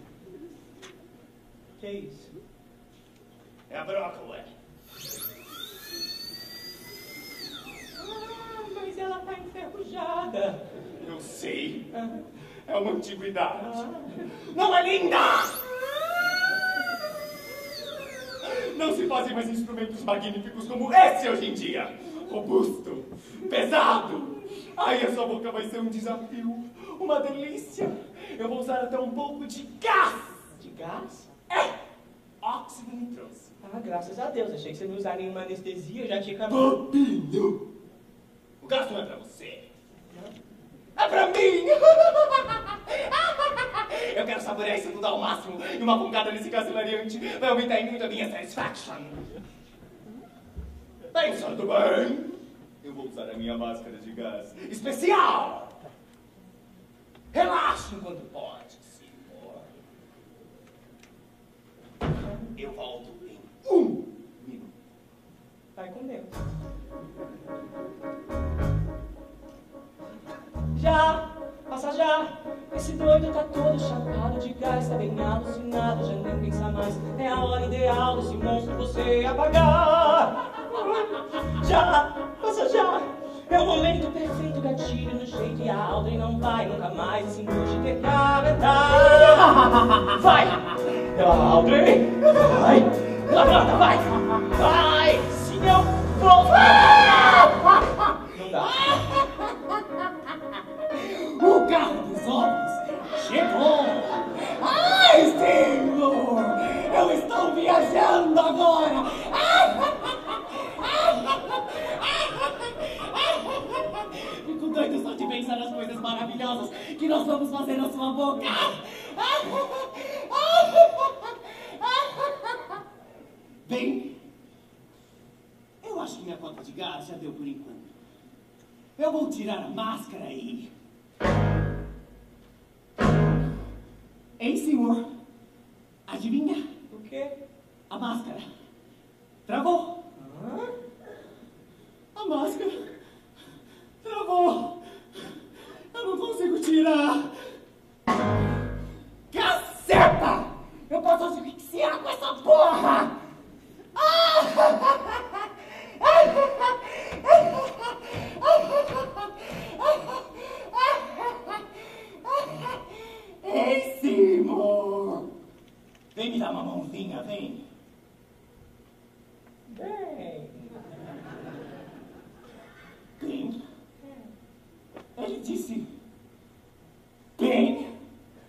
Que isso? É a brócola. Ah, mas ela tá enferrujada. Eu sei. Ah. É uma antiguidade. Ah. Não é linda! Não se fazem mais instrumentos magníficos como esse hoje em dia. Robusto, pesado. Ai, a sua boca vai ser um desafio. Uma delícia. Eu vou usar até um pouco de gás. De gás? É, óxido nitroso. Ah, graças a Deus. Achei que você não ia usar nenhuma anestesia, eu já tinha acabado. Bobinho. O gás não é pra você. É pra mim! Eu quero saborear isso tudo ao máximo. E uma pancada nesse gás hilariante vai aumentar em muito a minha satisfaction. Pensando bem, eu vou usar a minha máscara de gás especial. Relaxe enquanto pode, senhor. Eu volto em um minuto. Vai com Deus. Já, passa já. Esse doido tá todo chapado de gás, tá bem alucinado, já nem pensa mais. É a hora ideal desse monstro você apagar. Já, passa já. É o momento perfeito, gatilho no jeito e a Audrey não vai nunca mais esse embuste ter que aguentar. Vai! Audrey! Vai! Levanta, vai! Vai! Se eu volto! Não dá. O carro dos ovos chegou! Ai, Senhor! Eu estou viajando agora! Fico doido só de pensar nas coisas maravilhosas que nós vamos fazer na sua boca! Bem, eu acho que minha cota de gás já deu por enquanto. Eu vou tirar a máscara aí. Hein, senhor? Adivinha? O quê? A máscara. Travou. Hã? A máscara. Travou. Eu não consigo tirar. Caceta! Eu posso asfixiar com essa porra! Ei, Seymour! Vem me dar uma mãozinha, vem. Bem... Bem? Ele disse... Bem?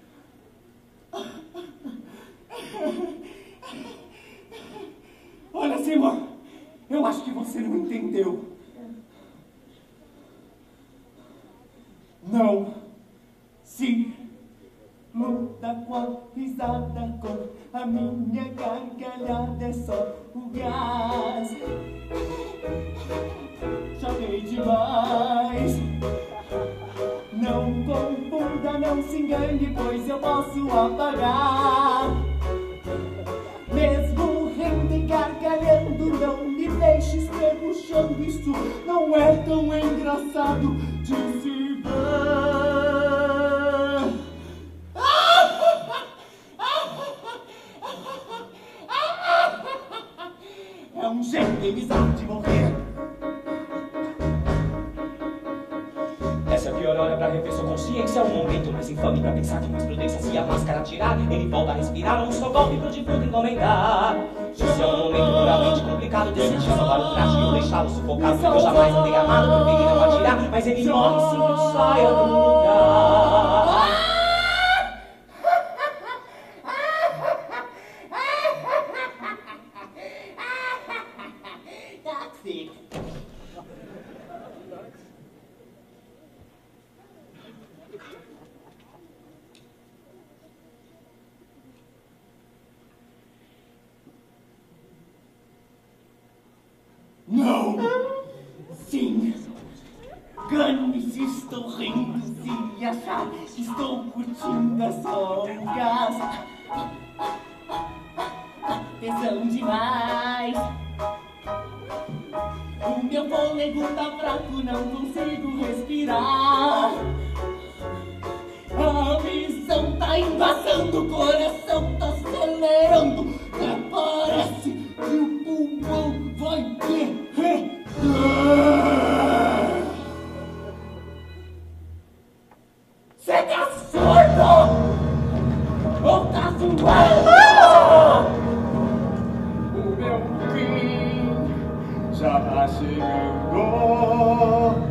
Olha, Seymour, eu acho que você não entendeu. Não. Sim. Muda qual risada com a minha gargalhada é só o gás. Chamei demais. Não confunda, não se engane, pois eu posso apagar. Mesmo rindo e gargalhando, achando isso não é tão engraçado de se ver. É um jeito bizarro de morrer. Essa é a pior hora pra rever sua consciência. É o momento mais infame pra pensar que mais prudência. Se a máscara tirar, ele volta a respirar. Um só golpe pro defunto encomendar. Esse é um momento puramente complicado. Decidi salvar o traje ou deixá-lo sufocado. Eu jamais andei armado, preferi não atirar. Mas ele morre sem que eu saia do lugar. Táxi. Não! Sim! Gane-se, estou rindo se achar que estou curtindo as folgas. Tesão demais! O meu fôlego tá fraco, não consigo respirar. A visão tá embaçando, o coração tá acelerando. Até parece que o pulmão vai derreter. Cê tá surdo? Ou tá zoando? O meu fim já tá chegando.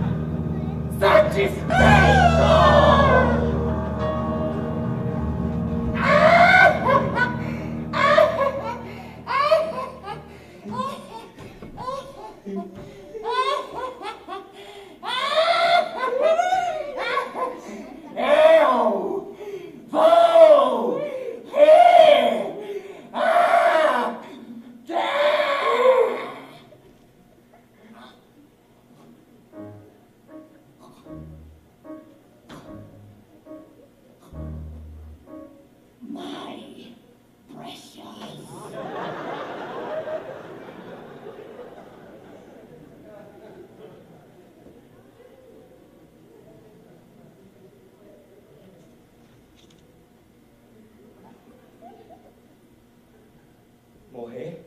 Satisfeito! Eu vou rir até. My precious. Morrer?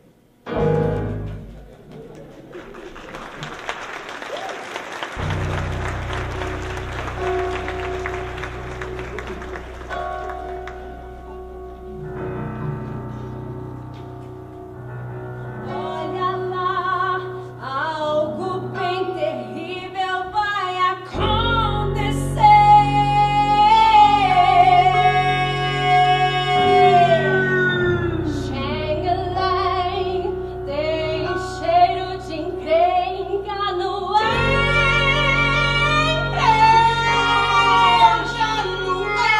Olha lá, algo bem terrível vai acontecer. Xangalai tem cheiro de encrenca no ar. Encrenca no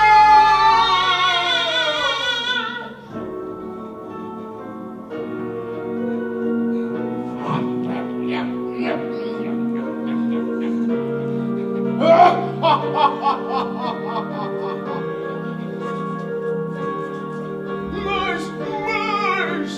Mas, mas...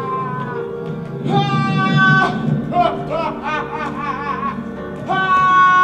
Ah!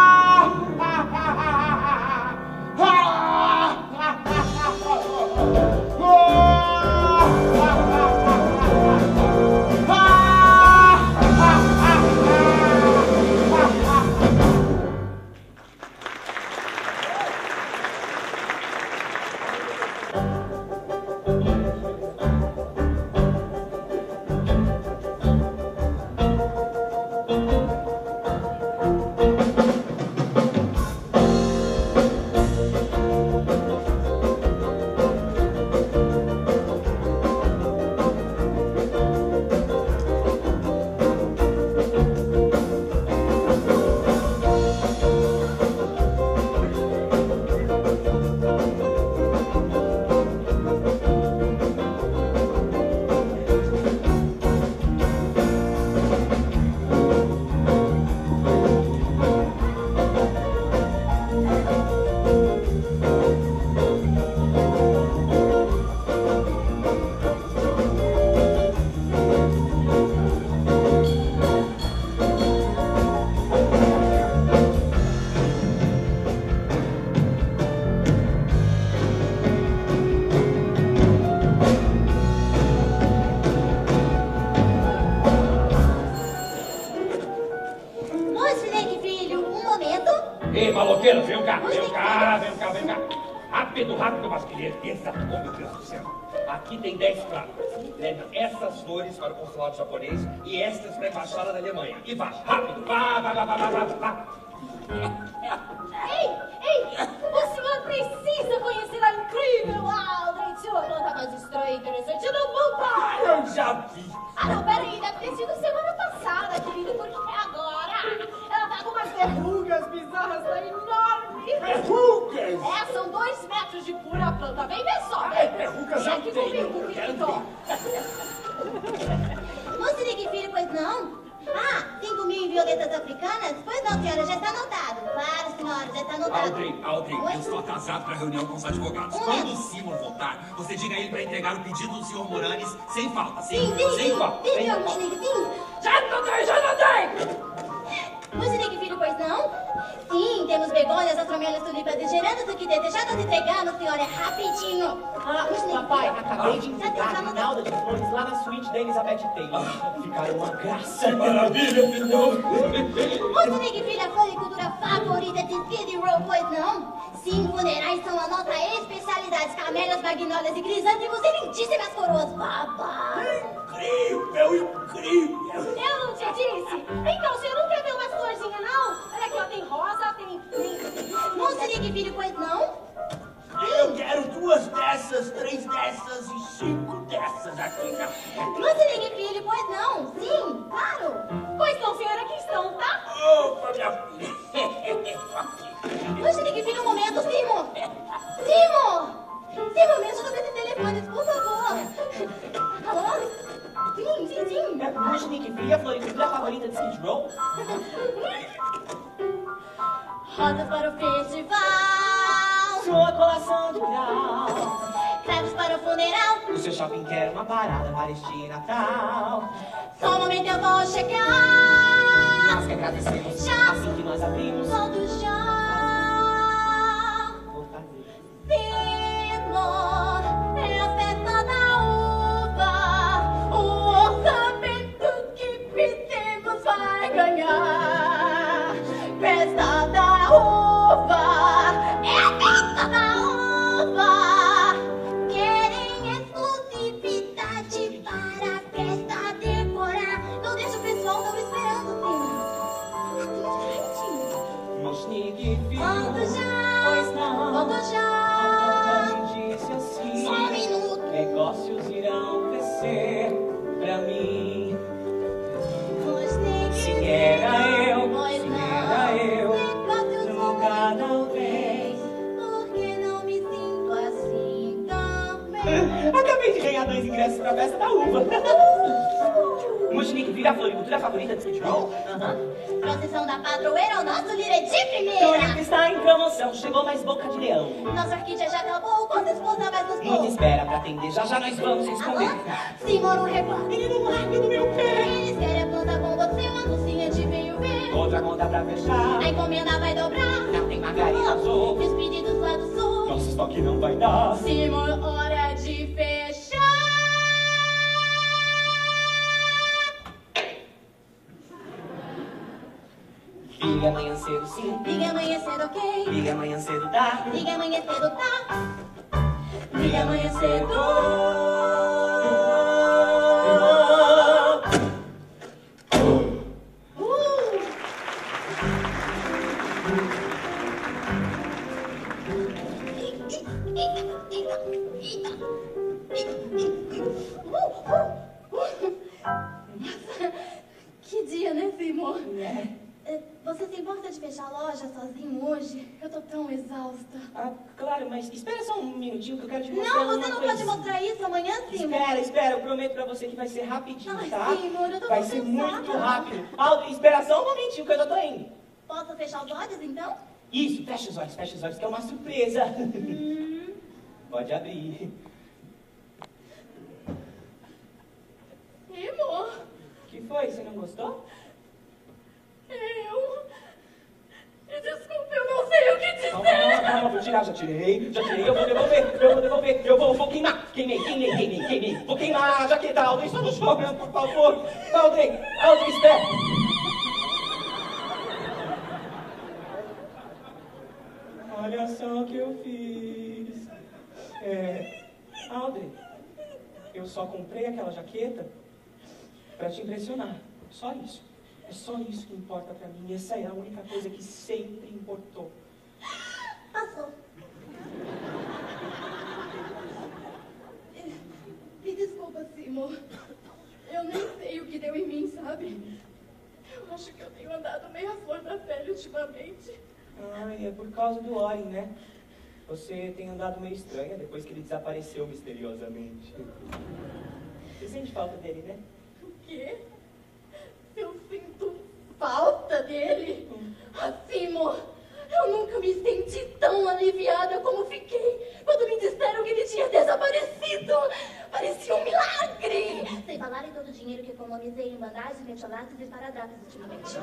Ei, maloqueira, vem cá, vem cá, vem cá, vem cá. Rápido, rápido, Masquilheiro. Exato, meu Deus do céu. Aqui tem dez pratas. Leve essas flores para o consulado japonês e estas para a embaixada da Alemanha. E vá, rápido, vá, vá, vá, vá, vá, vá, vá. Ei, ei, o senhor precisa conhecer a incrível Aldrin. Se uma planta mais estranha e interessante, eu não vou dar. Eu já vi. Ah, não, peraí, deve ter sido semana passada, querido, porque agora ela tá com umas verrugas bizarras, tá enorme. Verrugas? É, são dois metros de pura planta, vem ver só. Ai, verrugas já aqui tenho, comigo, eu quero querido. Moço de filho, pois não? Ah, cinco mil em violetas africanas? Pois não, senhora, já está anotado. Claro, senhora, já está anotado. Aldrin, Aldrin, Oi? eu estou atrasado para a reunião com os advogados. Um Quando momento. o Simon voltar, você diga a ele para entregar o pedido do senhor Moranes sem falta. Sim, sim, sem sim, falta. sim, sem senhor falta. Muxinique, sim. Já anotei, já anotei. Moço de filho, pois não? Sim, temos begônias, astromélias, tulipas e geranas, o que desejadas entregando, senhora, é rapidinho. Ah, Muxinique, papai, sim. acabei de Já tem, já entregar a anotei. Rinalda de flores lá na suíte da Elizabeth Taylor. Ficaram uma graça. Maravilha, filhão. Moço de filho, a floricultura favorita de Skid Row, pois não? Sim, funerais são a nossa especialidade. Camélias, magnólias e crisântemos e lindíssimas coroas. Babá. Incrível, incrível. Eu não te disse? Então, você não quer ver umas florzinhas, não? Olha aqui, ó, tem rosa, tem... tem... Moço de filho, pois não? Eu quero duas dessas, três dessas e cinco dessas aqui na Moço de filho, pois não? Sim, claro. Pois não, senhora, aqui estão, tá? Opa, minha filha. Moço de filho, um momento, Simon. Simon! Simon, me ajuda com esse telefone, por favor. Alô? Sim, sim, sim. É Muxinique, filha, a floricultura favorita de Skid Row? Rosas para o festival. Sua colação de grau. Cravos para o funeral. O seu shopping quer uma parada para este Natal. Só um momento eu vou chegar. Nós que agradecemos Já. assim que nós abrimos. Todo já. Vou fazer. Simon, é a festa da uva. O orçamento que fizemos vai ganhar. Festa da uva. É a festa da uva. Querem exclusividade para a festa decorar. Não deixa o pessoal tão esperando, Simon. Muxinique, filho. Volto já. Pois não. Volto já. Me disse assim. Só um minuto. Negócios irão crescer pra mim. Se era eu, Pois se não. era eu, Negócios nunca vão talvez. Porque não me sinto assim também. Acabei de ganhar dois ingressos pra festa da uva. Muxinique, vira a floricultura favorita de Skid Row? Aham. Procissão da padroeira, o nosso líder é de Tulipa primeira. está em promoção, chegou mais boca de leão. Nossa orquídea já acabou, quanto esposa vai nos Muita pôr? espera pra atender, já já nós vamos responder. Alô? Simon, não reclame. Menino, larga do meu pé. Eles querem a planta com você, o anunciante veio ver. Outra conta pra fechar. A encomenda vai dobrar. Não tem margarina azul. E os pedidos lá do sul. Nosso estoque não vai dar. Simon, hora de fechar. Liga amanhã cedo sim. Liga amanhã cedo, ok? Liga amanhã cedo dá. Liga amanhã cedo, tá? Liga amanhã cedo. Uh! Nossa, que dia, né, Simon? É, Você se importa de fechar a loja sozinho hoje? Eu tô tão exausta. Ah, claro, mas espera só um minutinho que eu quero te mostrar Não, uma você não coisa. pode mostrar isso amanhã, Simon. Espera, espera, eu prometo pra você que vai ser rapidinho, Ai, tá? Simon, eu tô Vai tão ser cansada. muito rápido. Aldo, espera só um momentinho que eu já tô indo. Posso fechar os olhos, então? Isso, fecha os olhos, fecha os olhos, que é uma surpresa. Hum. Pode abrir. Simon, O que foi? Você não gostou? eu... Desculpa, eu não sei o que dizer. Calma, calma, calma, vou tirar, já tirei, já tirei, eu vou devolver, eu vou devolver, eu vou, vou queimar, queimei, queimei, queimei, queimei, vou queimar a jaqueta, Aldo, só não chove, por favor, Aldo, Aldo, espera. eu só comprei aquela jaqueta pra te impressionar. Só isso. É só isso que importa pra mim. Essa é a única coisa que sempre importou. Passou. Me desculpa, Simo. Eu nem sei o que deu em mim, sabe? Eu acho que eu tenho andado meio à flor da pele ultimamente. Ai, é por causa do Oren, né? Você tem andado meio estranha depois que ele desapareceu misteriosamente. Você sente falta dele, né? O quê? Eu sinto falta dele? Hum. Ah, Simo, eu nunca me senti tão aliviada como fiquei quando me disseram que ele tinha desaparecido. Parecia um milagre! Sem falar em todo o dinheiro que economizei em bandagens, metiolatos e esparadrapos ultimamente.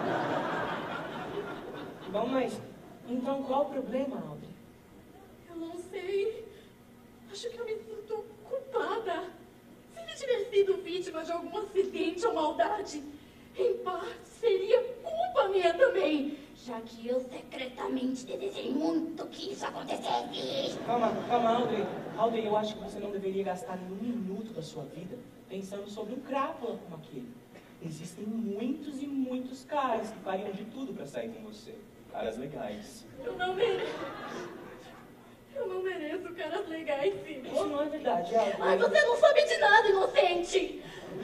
Bom, mas então qual o problema, Audrey? Eu não sei. Acho que eu me sinto culpada. Se ele tiver sido vítima de algum acidente ou maldade, em parte seria culpa minha também, já que eu secretamente desejei muito que isso acontecesse. Calma, calma, Audrey. Audrey, eu acho que você não deveria gastar nenhum minuto da sua vida pensando sobre um crápula como aquele. Existem muitos e muitos caras que fariam de tudo pra sair com você. Caras legais. Eu não mereço. Eu não mereço caras legais, Simo. Isso não é verdade, Audrey. Ai, você não sabe de nada, inocente!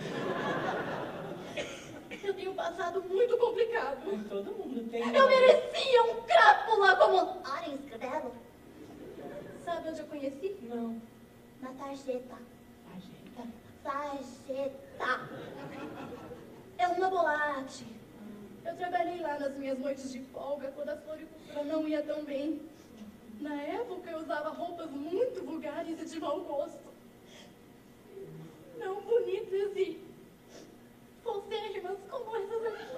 Eu tenho um passado muito complicado. Todo mundo tem. Eu merecia um crápula como Oren Scriabello. Sabe onde eu conheci? Não. Na tarjeta. Tarjeta? Tarjeta. É uma boate. Eu trabalhei lá nas minhas noites de folga, quando a floricultura não ia tão bem. Na época, eu usava roupas muito vulgares e de mau gosto. Não bonitas e falsérrimas como essas aqui.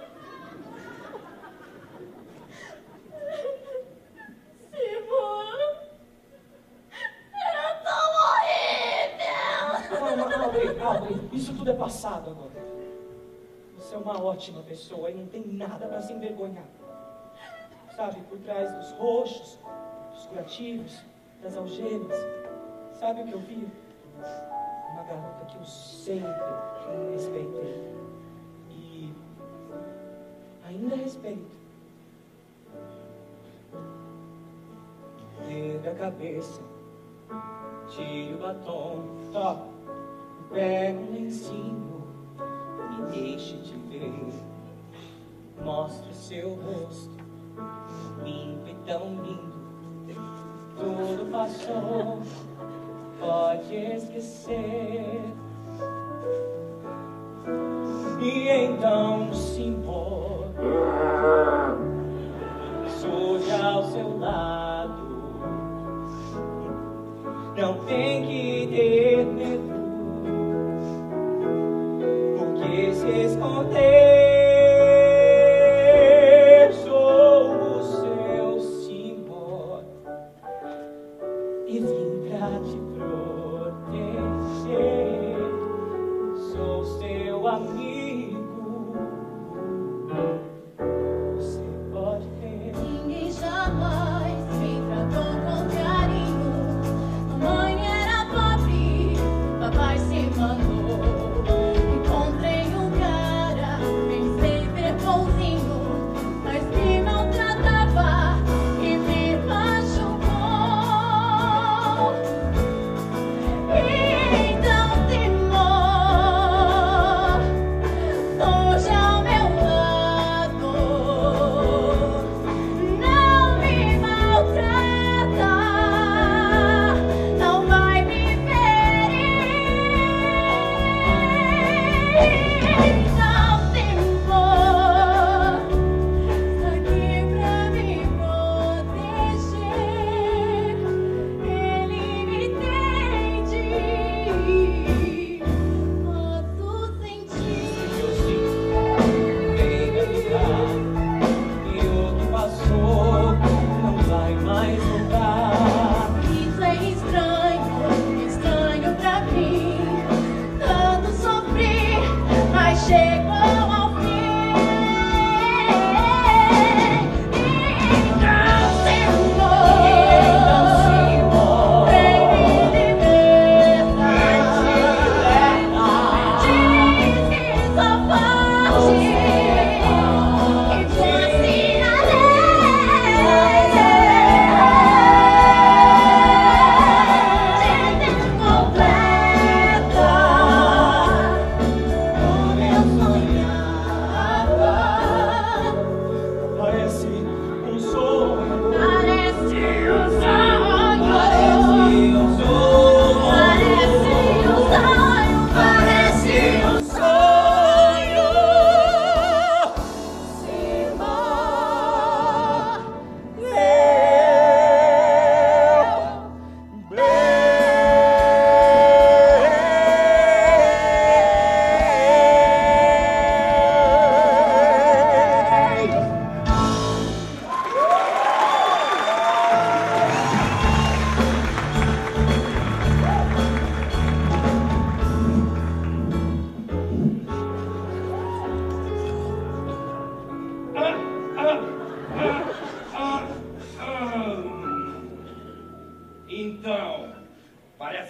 Simone, era tão horrível! Calma, Audrey, Audrey, isso tudo é passado agora. Você é uma ótima pessoa e não tem nada pra se envergonhar. Sabe, por trás dos roxos, dos curativos, das algemas, sabe o que eu vi? Uma garota que eu sempre respeitei. E ainda respeito. Erga a cabeça, tire o batom, top, pega um lencinho e deixe de ver. Mostre o seu rosto, limpo e tão lindo. Tudo passou, pode esquecer. E então se impor, surge ao seu lado. Não tem que ter medo, porque se esconder. Sou o seu Simor e vim pra te proteger. Sou seu amigo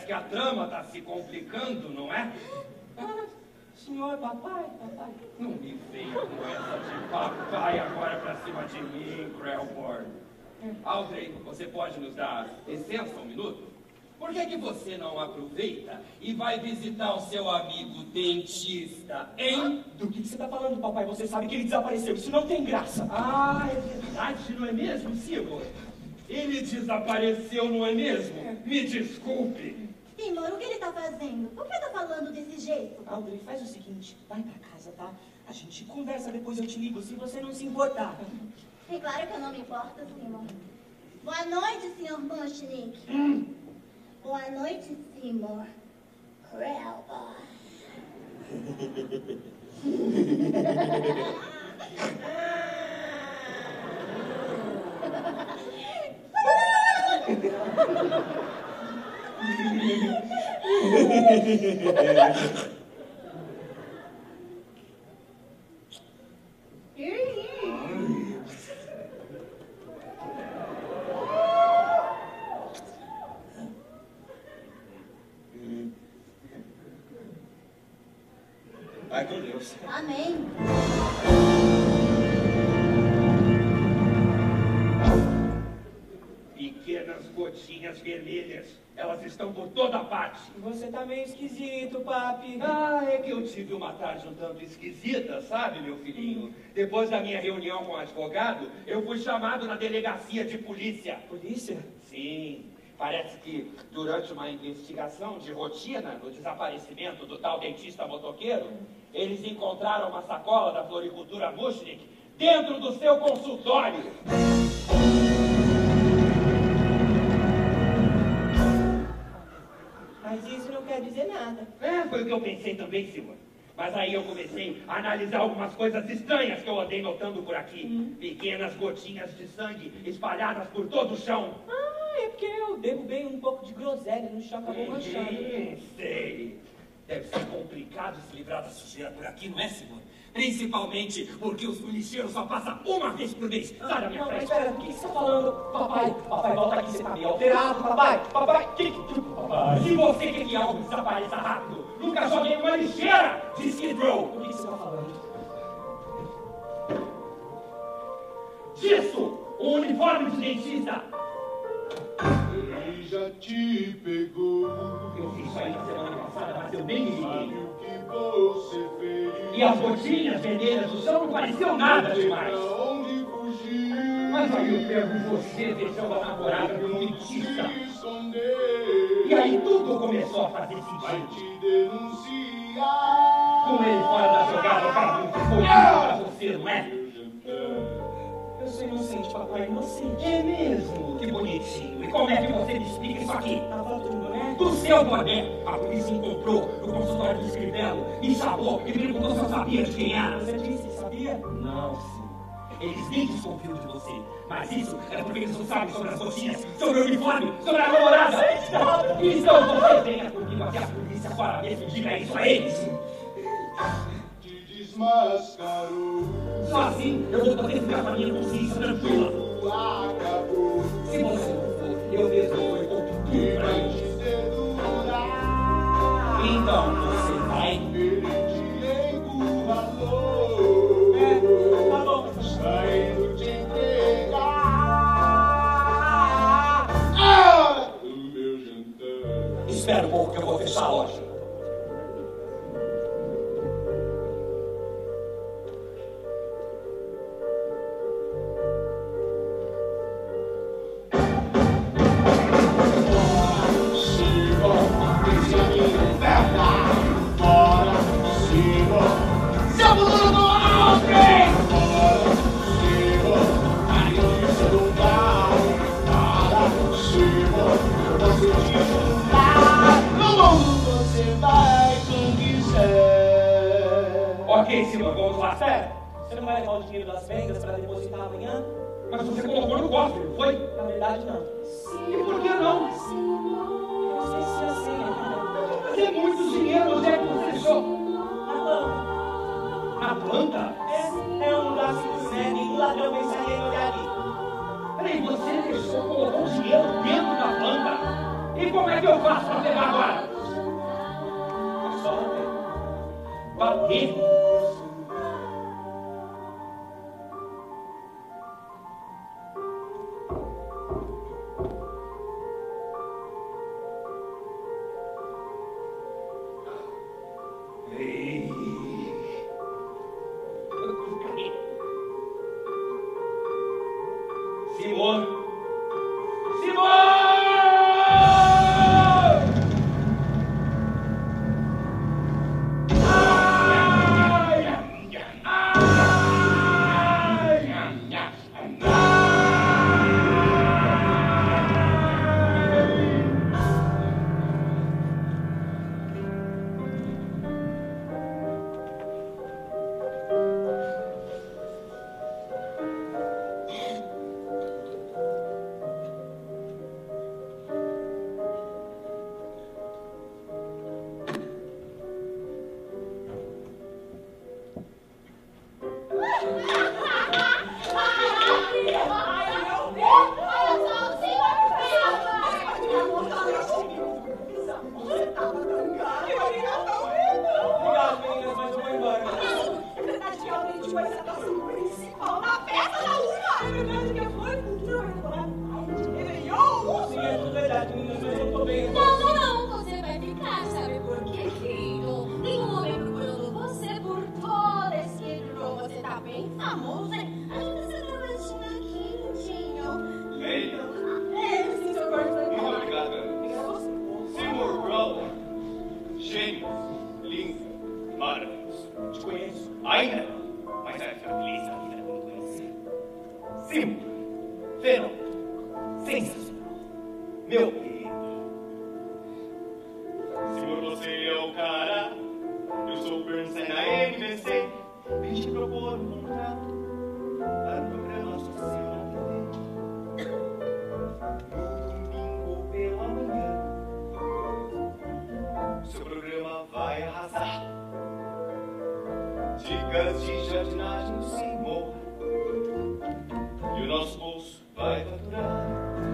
Parece que a trama está se complicando, não é? Ah, senhor, papai, papai. Não me venha com essa de papai agora pra cima de mim, Crelborn. Audrey, você pode nos dar licença um minuto? Por que que você não aproveita e vai visitar o seu amigo dentista, hein? Do que você tá falando, papai? Você sabe que ele desapareceu. Isso não tem graça. Ah, é verdade, não é mesmo, Seymour? Ele desapareceu, não é mesmo? Me desculpe. Seymour, o que ele tá fazendo? Por que tá falando desse jeito? Audrey, faz o seguinte. Vai pra casa, tá? A gente conversa, depois eu te ligo, se você não se importar. É claro que eu não me importo, Seymour. Boa noite, senhor Mushnick. Hum. Boa noite, Seymour. Crelborn. Vai com Deus. Amém. Pequenas gotinhas vermelhas. Elas estão por toda parte. Você tá meio esquisito, papi. Ah, é que eu tive uma tarde um tanto esquisita, sabe, meu filhinho? Depois da minha reunião com o advogado, eu fui chamado na delegacia de polícia. Polícia? Sim. Parece que durante uma investigação de rotina no desaparecimento do tal dentista motoqueiro, eles encontraram uma sacola da floricultura Mushnick dentro do seu consultório. Mas isso não quer dizer nada. É, foi o que eu pensei também, Silva. Mas aí eu comecei a analisar algumas coisas estranhas que eu andei notando por aqui. Hum. Pequenas gotinhas de sangue espalhadas por todo o chão. Ah, é porque eu derrubei um pouco de groselha no chão, acabou manchando. Hum, sei. Deve ser complicado se livrar da sujeira por aqui, não é, Silva? Principalmente porque os lixeiros só passam uma vez por mês. Sai da minha não, frente. Mas espera, o que você tá falando? Papai, papai, volta aqui, você tá meio alterado, papai. Papai, que que tu... Papai. Se você quer que algo desapareça rápido, nunca joguei uma lixeira de Skid Row. O que que você tá falando? Disso, o uniforme de dentista. Ele já te pegou. Eu fiz isso aí na semana passada, mas eu bem me liguei. Sabe o que você fez? E as gotinhas vermelhas do chão não pareciam nada demais. Pra onde fugir? Mas aí eu pego você beijando a namorada do dentista. Se esconder. E aí tudo começou a fazer Vai sentido. te denunciar. Com ele fora da jogada, o cara não ficou pra você, não é? Eu sou inocente, papai, inocente. É mesmo? Que bonitinho. E como é que você me explica isso aqui? Tava tudo, né? Do seu boné, a polícia encontrou no consultório do Escribelo, me chamou e me perguntou se eu sabia de quem era. Você disse, sabia? Não, sim. Eles nem desconfiam de você. Mas isso é porque eles não sabem sobre as gotinhas, sobre o uniforme, sobre a namorada. Então você venha comigo aqui a polícia agora mesmo e diga isso a eles. Te desmascarou. Só assim eu vou poder ficar com a minha consciência tranquila. Acabou. Se você não for, eu mesmo vou e conto tudo pra eles. Te dedurar. Então você vai. Ele te encurralou. É, tá bom. Saindo te entregar. Ah! O meu jantar. Espera um pouco que eu vou fechar a loja. Ok, Silva, vamos lá. Espera, você não vai levar o dinheiro das vendas pra depositar amanhã? Mas você colocou no cofre, não foi? Na verdade, não. E por que não? Eu sei se é assim, né? Mas é muito dinheiro, onde é que você deixou? Na planta. Na planta? É, é um lugar seguro, né? Nenhum ladrão pensaria em olhar ali. Peraí, você deixou, colocou o dinheiro dentro da planta? E como é que eu faço pra pegar agora? É só bater. Bater? Simone! Simone! Não, não, não, você vai ficar, sabe por quê, querido? Tem um homem procurando você por todo esse grupo. Você tá bem famoso, hein? Ajuda essa gravatinha aqui, lindinho. Ei. É, sim, seu corpo. Muito obrigado, galera. Seymour Crowley. Gênio. Lindo. Maravilhoso. Te conheço. Ainda não. Mas vai ficar feliz a vida quando conhecer. Seymour. Fenômeno. Sensacional. Meu querido. Seymour, você é o cara. Eu sou o Bernstein da M B C. Vim te propor um contrato para o programa social na T V. No domingo pela manhã, seu programa vai arrasar. Dicas de jardinagem do Seymour. E o nosso bolso vai faturar.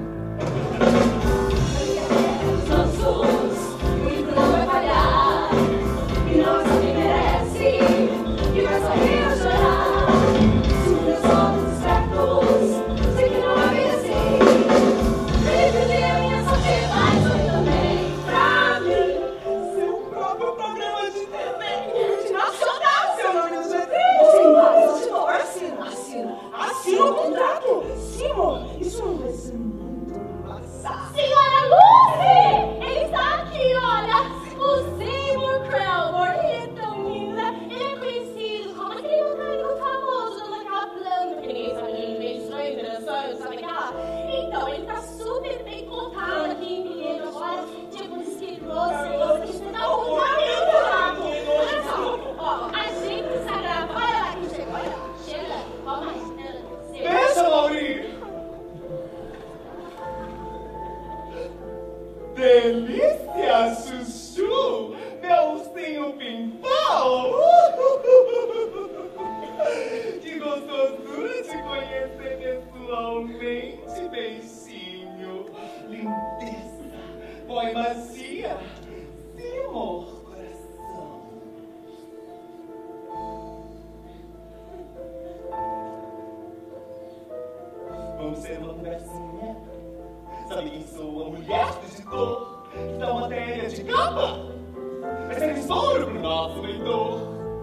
Nossos, o programa vai falhar. E nós também merece. E vai sorrir ou chorar. Se meus olhos espertos, sei que não vai vir assim. Ele perdeu a minha sorte, vai sorrir também pra mim. Seu próprio programa de T V multinacional, seu nome do G T. Você vai, Por favor, assina, assina. Assina o contrato. Simon, isso não vai ser muito embaçado. Senhora Lucy! Ele está aqui, olha! O Seymour Crowley, ele é tão lindo, ele é conhecido como aquele mecânico famoso naquela planta, que ninguém sabe de onde vem, estranho, interessante, sabe aquela? Então, ele tá super bem colocado aqui em Pinheiro agora, tipo, disse que ele trouxe, você que você tá um contrato! Olha só, ó, a gente está gravando, olha lá quem chegou, olha lá, chega, ó, mais, Deixa, Laurinho! Delícia, chuchu! Meu ursinho pimpão! Que gostosura te conhecer pessoalmente, beijinho! Lindeza, boa magia, Seymour, coração! Vamos ter uma conversinha? Sabe quem sou? A mulher do editor que dá matéria de capa. Vai ser tesouro pro nosso leitor.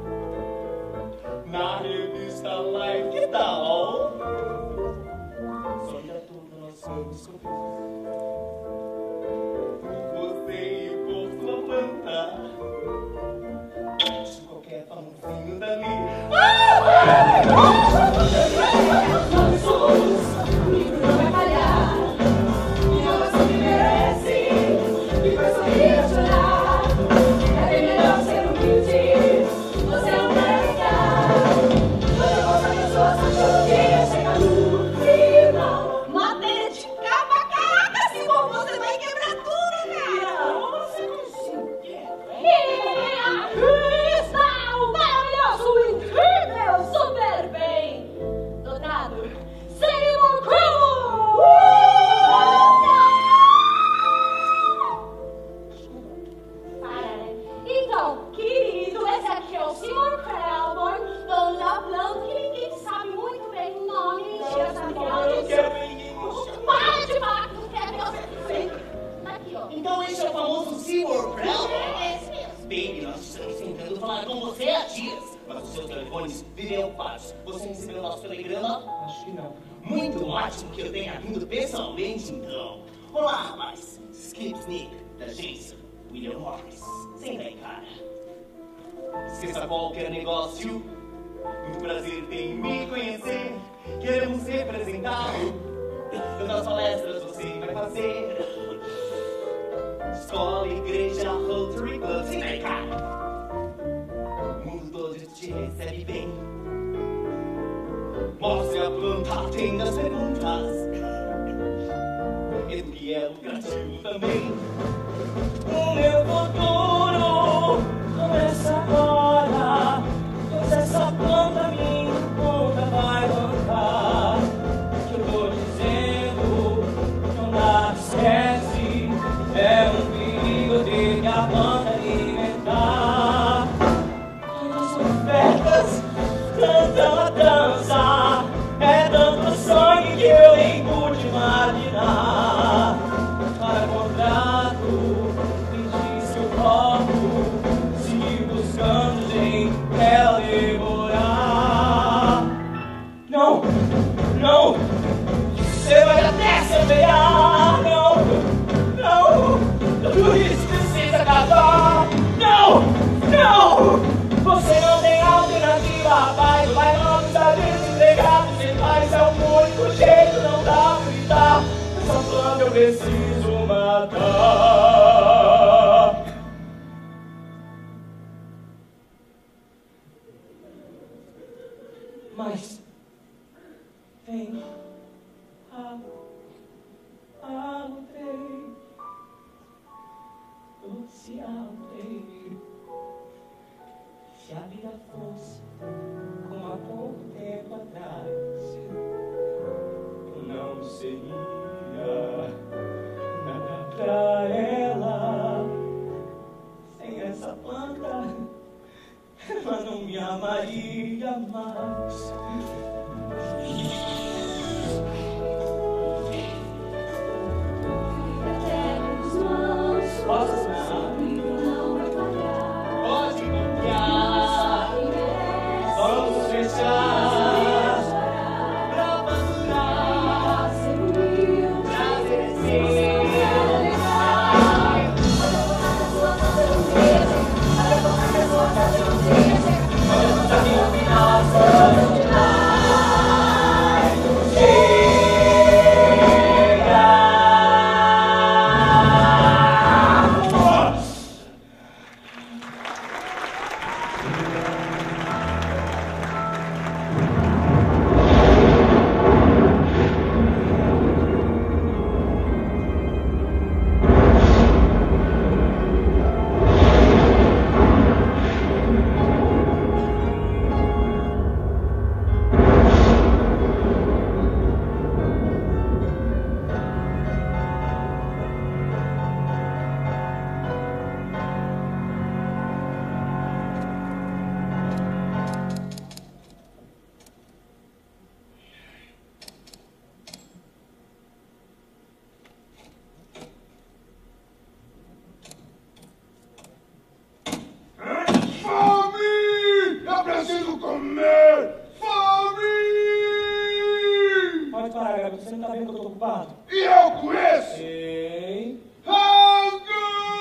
Na revista Life, que tal? Só que a tudo nós vamos conversar. Você e por sua planta. De qualquer famosinho dali. Nós somos, o livro não vai falhar. E não vai ser que merece. E vai sorrir ou chorar. É bem melhor ser humilde. Você não vai ficar. Quando eu mostro a pessoa, só chover. Chega no final. Matéria de capa, caraca, Simon, você vai quebrar tudo, cara. Você consegue. E está o maravilhoso, incrível, super bem dotado Seymour Crowley! Irineu Paz, você recebeu o nosso telegrama? Acho que não. Muito ótimo que eu tenha vindo pessoalmente, então. Olá, rapaz. Skip Sneak, da agência William Morris. Senta aí, cara. Esqueça qualquer negócio. Muito prazer em me conhecer. Queremos representá-lo. Tantas palestras você vai fazer. Escola, igreja, Rotary Club. Senta aí, cara. O mundo todo te recebe bem. Mostre a planta, atenda as perguntas. Eduque é lucrativo também. O meu futuro começa agora, pois essa planta minha conta vai bancar. Que eu tô dizendo, não dá, esquece. É um perigo ter que a planta alimentar. Tantas ofertas, tanta matança, é tanto sangue que eu nem pude imaginar. Para contrato, pedir seu copo, seguir buscando sem ela devorar. Não, não, você vai até semear. Não, não, tudo isso precisa acabar. Não, não, você não tem alternativa, rapaz. Vai logo estar desempregado, sem paz é o único jeito, não dá pra evitar. Essa planta eu preciso matar. Mas vem a alutei, doce alutei. Se a vida fosse como há pouco tempo atrás, eu não seria nada pra ela. Sem essa planta, ela não me amaria mais. Posso Pode confiar, vamos fechar pra madurar, prazer sim. Vamos caminho final, Você não tá vendo que eu tô ocupado? E eu com esse? Sei. Rango!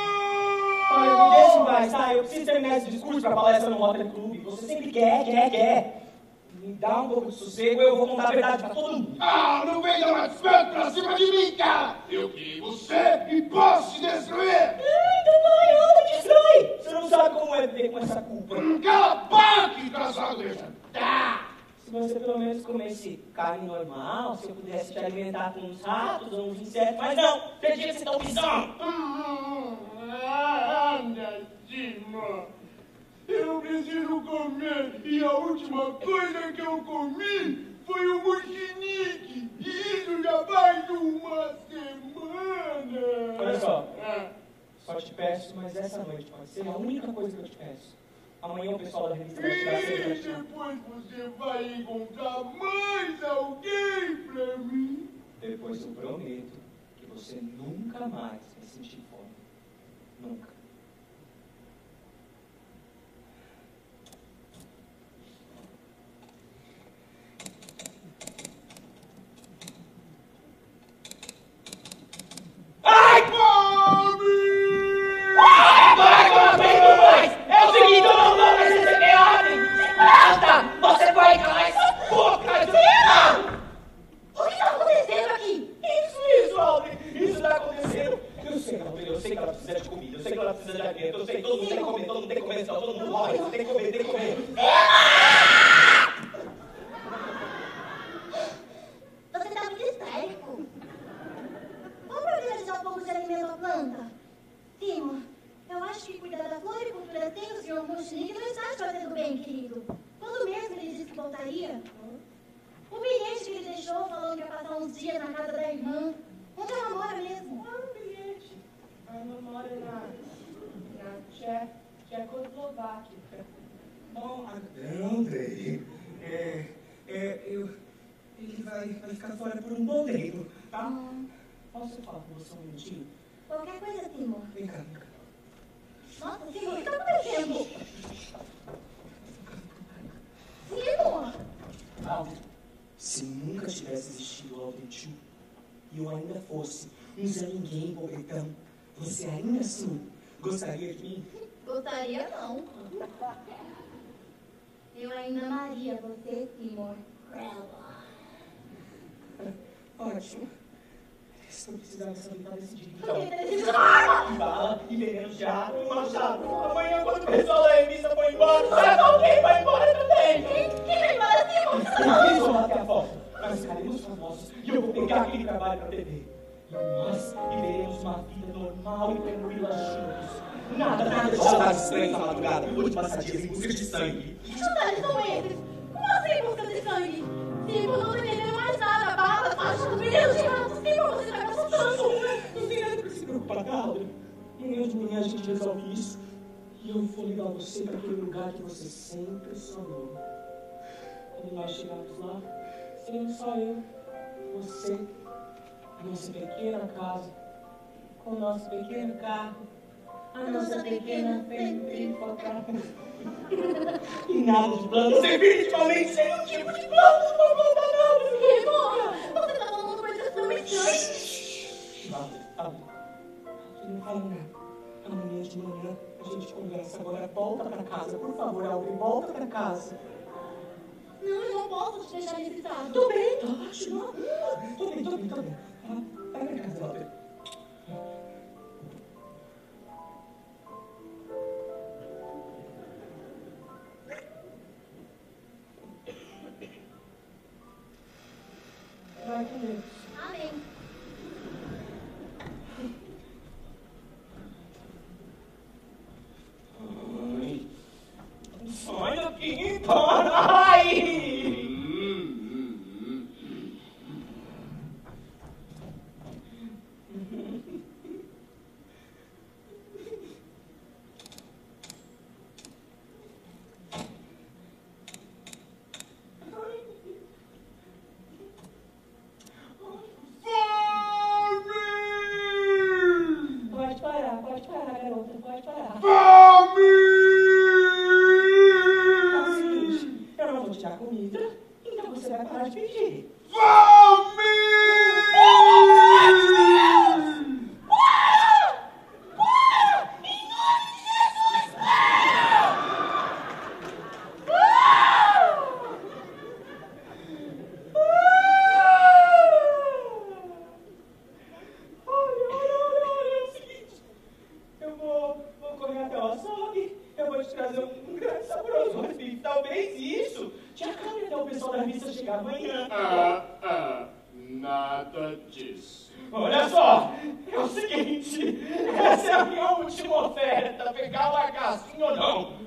Olha, me deixa em paz, tá? Eu preciso terminar esse discurso pra palestra no Rotary Club. Você sempre quer, quer, quer. Me dá um pouco de sossego e eu vou contar a verdade pra todo mundo. Ah, não vem dar uma despeito pra cima de mim, cara! Eu criei você e posso te destruir! Ai, trabalhada, destrói! Você não sabe como é viver com essa culpa. Hum, cala a boca, desgraçado, deixa! Tá! Se você pelo menos comesse carne normal, se eu pudesse te alimentar com uns ratos ou uns insetos, mas não! Você tinha que ser tão bizão! Hum, ah, anda, Dima! Eu preciso comer e a última coisa que eu comi foi o mochinique! E isso já faz uma semana! Olha só, Ah. só te peço, mas essa noite pode ser a única coisa que eu te peço. Amanhã o pessoal da revista vai te dar E cerveja. depois você vai encontrar mais alguém pra mim? Depois eu prometo que você nunca mais vai sentir fome. Nunca. uns dias na casa da irmã. Onde ela mora mesmo? Ah, um bilhete. A irmã mora na, na Tche, Tchecoslováquia. Bom, Andrei, é, é, eu, ele vai, vai ficar fora por um bom tempo, tá? Hum. Posso falar com você um minutinho? Qualquer coisa, Timor. Vem cá, vem cá. Nossa, Timor, o que tá acontecendo? Timor! Aldo, se nunca tivesse existido o Aldo Tio e eu ainda fosse um Zé Ninguém, pobretão, você ainda assim gostaria de mim? Gostaria não. Eu ainda amaria você, Timor. Ótimo. Se não precisava saber decidir. Então. Bala e veneno de ar e machado. Amanhã, quando o pessoal da revista for embora, sabe alguém vai embora também? Quem, quem vai embora, Timor? Isso, até a volta. Nós ficaremos famosos e eu vou pegar aquele trabalho pra T V. E nós viveremos uma vida normal e tranquila juntos. Nada, nada de jantares estranhos na madrugada ou de passadias em busca de sangue. Que jantares são esses? Como assim em busca de sangue? Timor, não tô entendendo mais nada. Balas, machos, venenos de ratos. Timor, você tá me assustando. Não tem nada pra se preocupar, Calder. Amanhã de manhã a gente resolve isso. E eu vou levar você pra aquele lugar que você sempre sonhou. Quando nós chegarmos lá, seremos só eu, você, a nossa pequena casa, com o nosso pequeno carro, a nossa pequena centrífuga. E nada de planos, definitivamente sem um tipo de plano, não vou dar nada. Timor, você tá falando coisas tão estranhas. Calder, Calder, você não fala nada. Amanhã de manhã a gente conversa. Agora volta pra casa, por favor, Alder, volta pra casa. Não, eu não posso te deixar nesse estado. Tô bem, tô ótimo. Tô bem, tô bem, tô bem. Vai pra casa, Alder. Vai com Deus. Amém. Ai, sonho que embora. Ai! Pode parar, pode parar, garota, pode parar. É o seguinte, eu não vou te dar comida, então você vai parar de pedir. Eu vou, vou correr até o açougue, eu vou te trazer um, um grande saboroso bife, talvez isso te acabe até o pessoal da revista chegar amanhã. Ah, ah, nada disso. Olha só, é o seguinte, essa é a minha última oferta, pegar, largar sim ou não.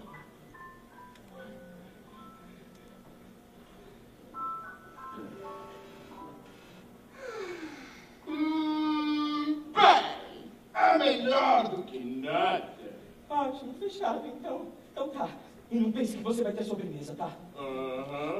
Hum, bem, é melhor do que nada. Ótimo, fechado, então. Então tá. E não pense que você vai ter sobremesa, tá? Aham.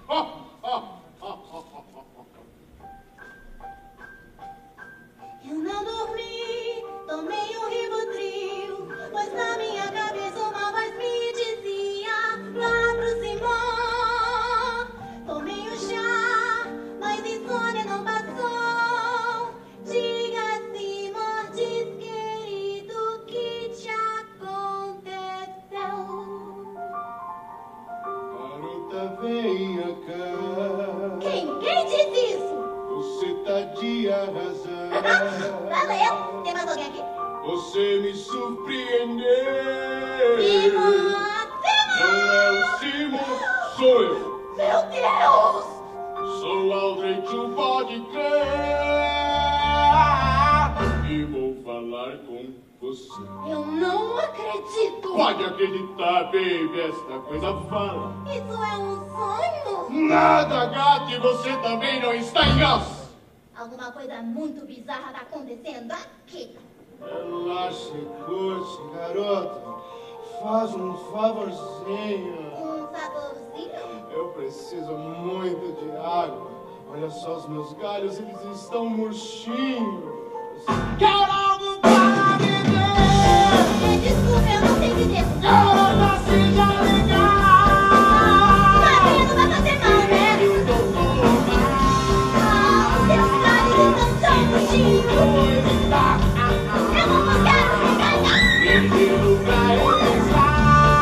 Eu não dormi, tomei um Rivotril, pois na minha cabeça uma voz me dizia: lá pro Simão. Tomei um chá, mas insônia não passou. Diga, Simão, diz querido, que te aconteceu? Garota, venha cá. Quem? Quem disse isso? Você tá de arrasar. Valeu! Tem mais alguém aqui? Você me surpreendeu. Simão! Não é o Simon, sou eu. Meu Deus! Sou Aldrey, tu pode crer. E vou falar com você. Eu não acredito! Pode acreditar, baby, esta coisa fala. Isso é um sonho? Nada, gato, e você também não está em nós. Alguma coisa muito bizarra tá acontecendo aqui. Relaxa, curte, garoto. Faz um favorzinho. Um favorzinho? Eu preciso muito de água. Olha só os meus galhos, eles estão murchinhos. Quero algo para beber. Desculpa, eu não sei dizer. Garota, seja legal. Maria não vai fazer mal, né? Eu tô tomando. Ah, os seus galhos estão tão murchinhos. Eu não quero me enganar. Em que lugar eu estar?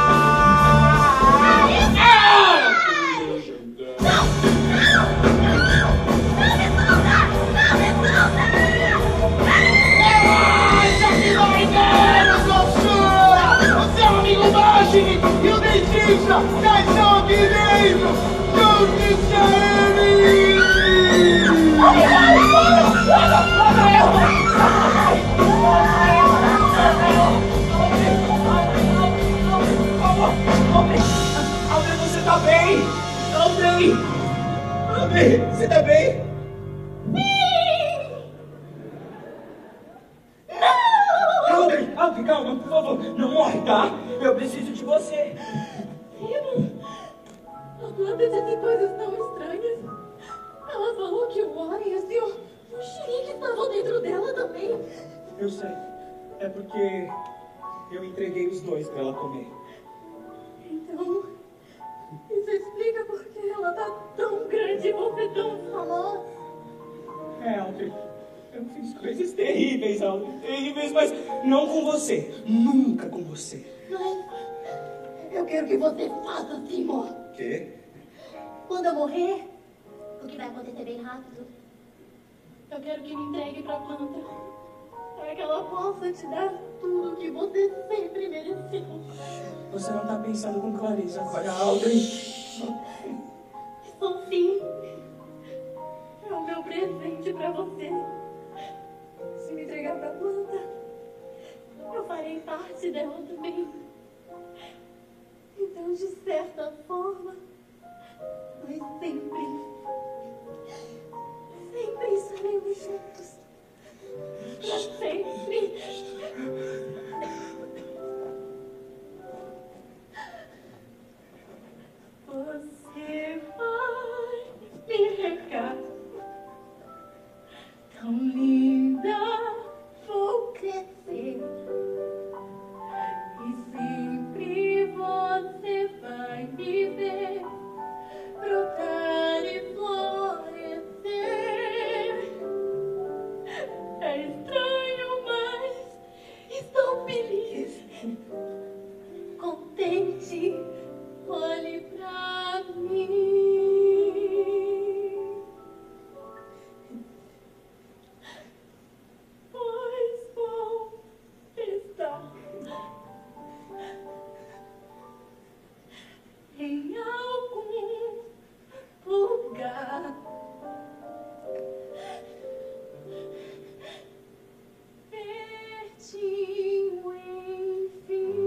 E o dentista já estão aqui dentro! Junte-se a ele! Aldrin, você tá bem? Aldrin! Aldrin, você tá bem? Aldrin, Aldrin, calma, por favor, não morre, tá? Eu preciso de você. Filho, a planta disse coisas tão estranhas. Ela falou que o Warriors e o, o Shiriki estavam dentro dela também. Eu sei. É porque eu entreguei os dois pra ela comer. Então, isso explica por que ela tá tão grande e você tão famosa. É, Aldrin, eu fiz coisas terríveis, Aldrin, terríveis, mas não com você. Nunca com você. Mas eu quero que você faça, Simon. Quê? Quando eu morrer, o que vai acontecer bem rápido, eu quero que me entregue pra planta. Para que ela possa te dar tudo que você sempre mereceu. Você não tá pensando com clareza agora, Aldrin. Sophie, é o meu presente pra você. Se me entregar pra planta, eu farei parte dela também. Então, de certa forma, nós sempre, sempre estaremos juntos. Pra sempre. Você vai me regar. Tão linda vou crescer. E sempre você vai me ver brotar e florescer. É estranho, mas estou feliz, contente. Olhe pra mim. Pois vou estar em algum lugar pertinho, enfim.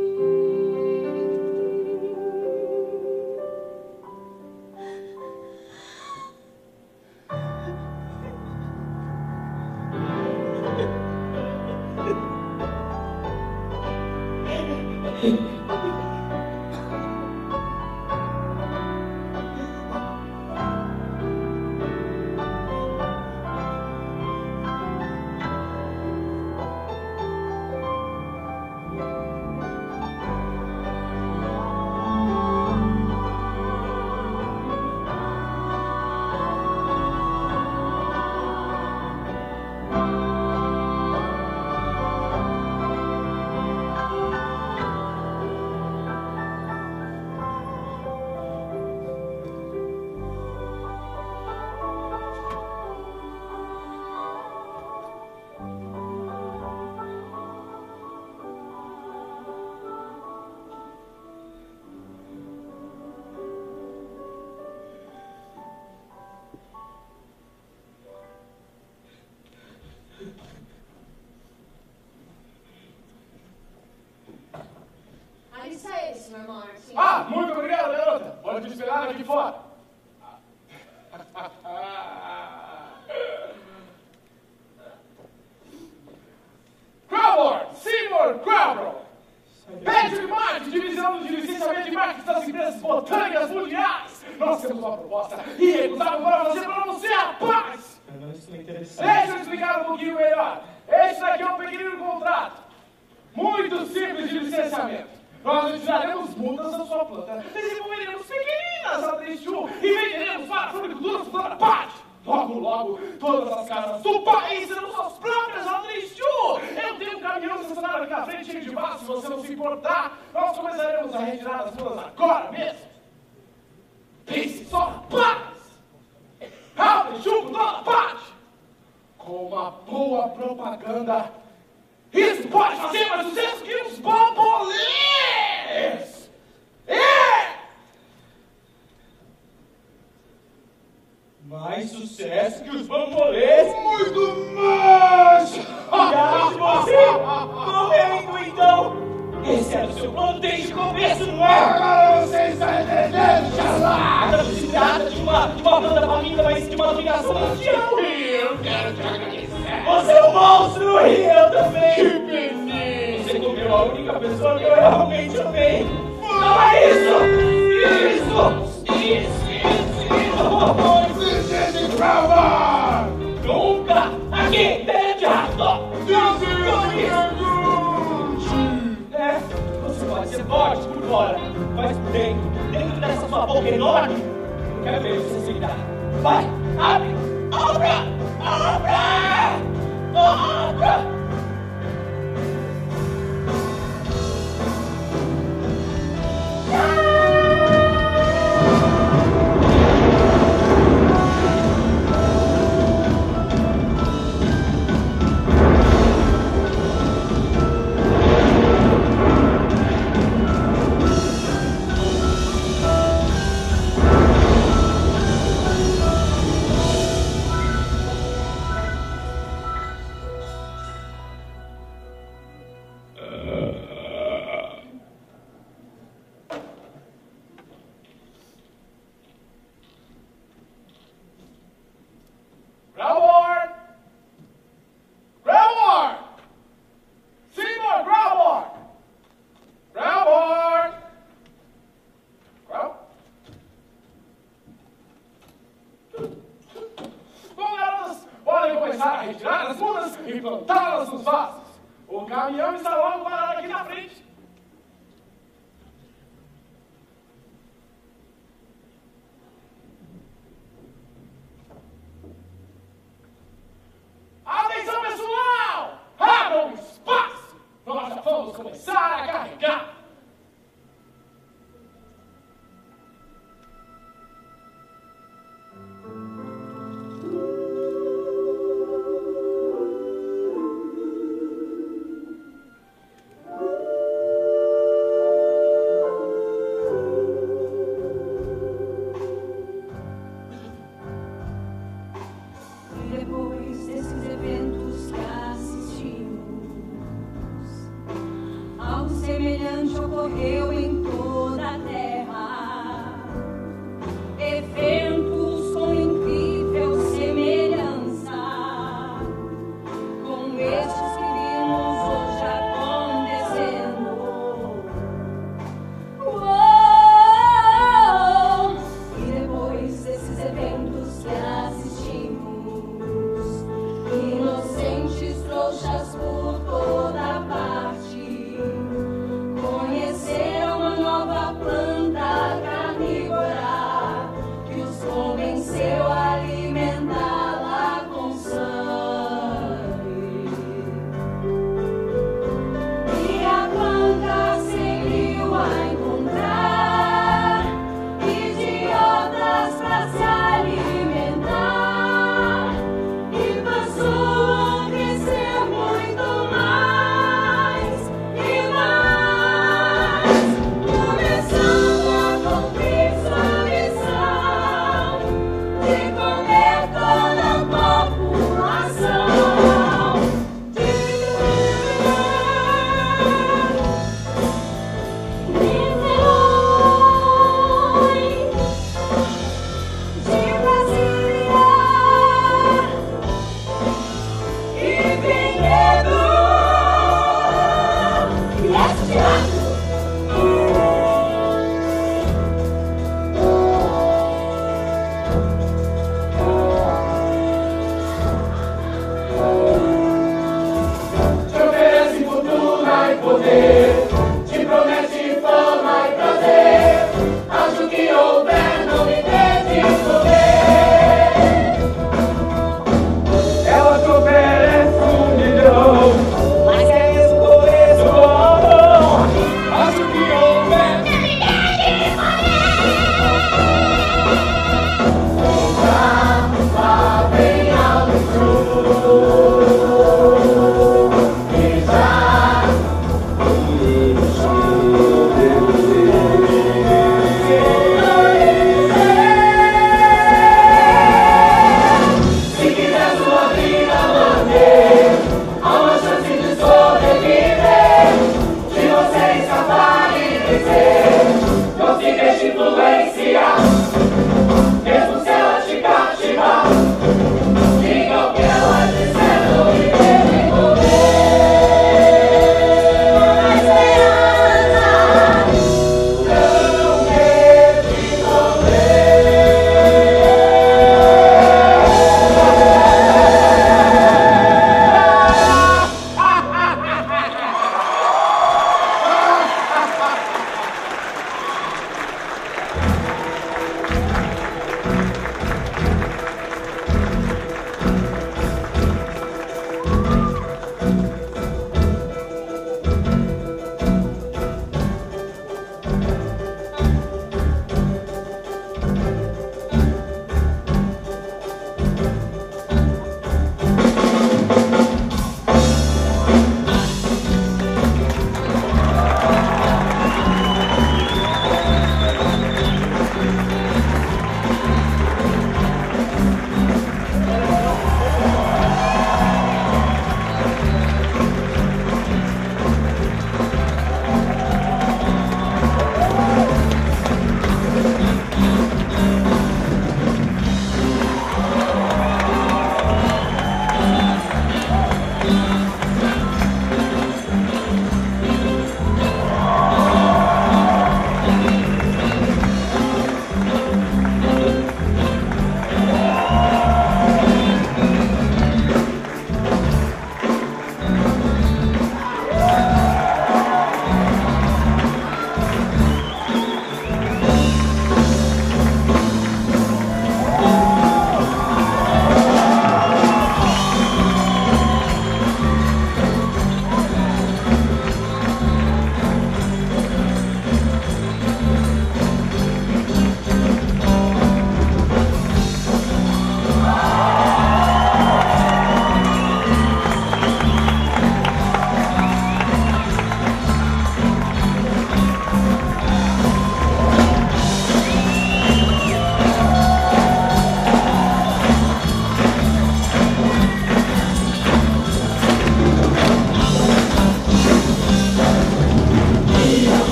Isso é ele, senhor Martin. Ah, muito obrigado, garota. Pode me esperar aqui fora. espontâneas mundiais. Nós temos uma proposta irrecusável para fazer para você a paz. Não, isso não é interessante. Deixa eu explicar um pouquinho melhor. Este daqui é um pequenino contrato. Muito simples de licenciamento. Nós retiraremos mudas da sua planta, desenvolveremos pequeninas Aldrich-Chu e venderemos para floriculturas toda parte. Logo, logo, todas as casas do país serão suas próprias Aldrich-Chu. Eu tenho um caminhão estacionado aqui na frente cheio de vasos, se você não se importar. Nós começaremos a retirar as mudas agora mesmo. Pense só na paz. Aldrich-Chu por toda parte. Com uma boa propaganda, isso pode fazer mais sucesso que os bambolês! É! Mais sucesso que os bambolês? Muito mais! E acho você correndo, então! Esse era o seu plano desde o começo, não é? Agora você está entendendo, Xalá! Não se trata de uma, de uma planta faminta, mas de uma obrigação mundial! E eu quero te agradecer! Você é um monstro e eu também! Que menino! Você comeu a única pessoa que eu realmente amei! Não é isso! Isso! Isso! Isso! Isso! Crowbar! Nunca! Aqui! Dentro de rato! É, você pode ser forte por fora, mas por dentro, dentro dessa sua boca enorme, não quero ver você aceitar. Vai! Abre! Abra! Abra! Abra! E plantá-las nos vasos. O caminhão está logo parado aqui na frente. Atenção, pessoal! Abram espaço! Nós já vamos começar a carregar. Trouxas por toda parte conheceram a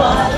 What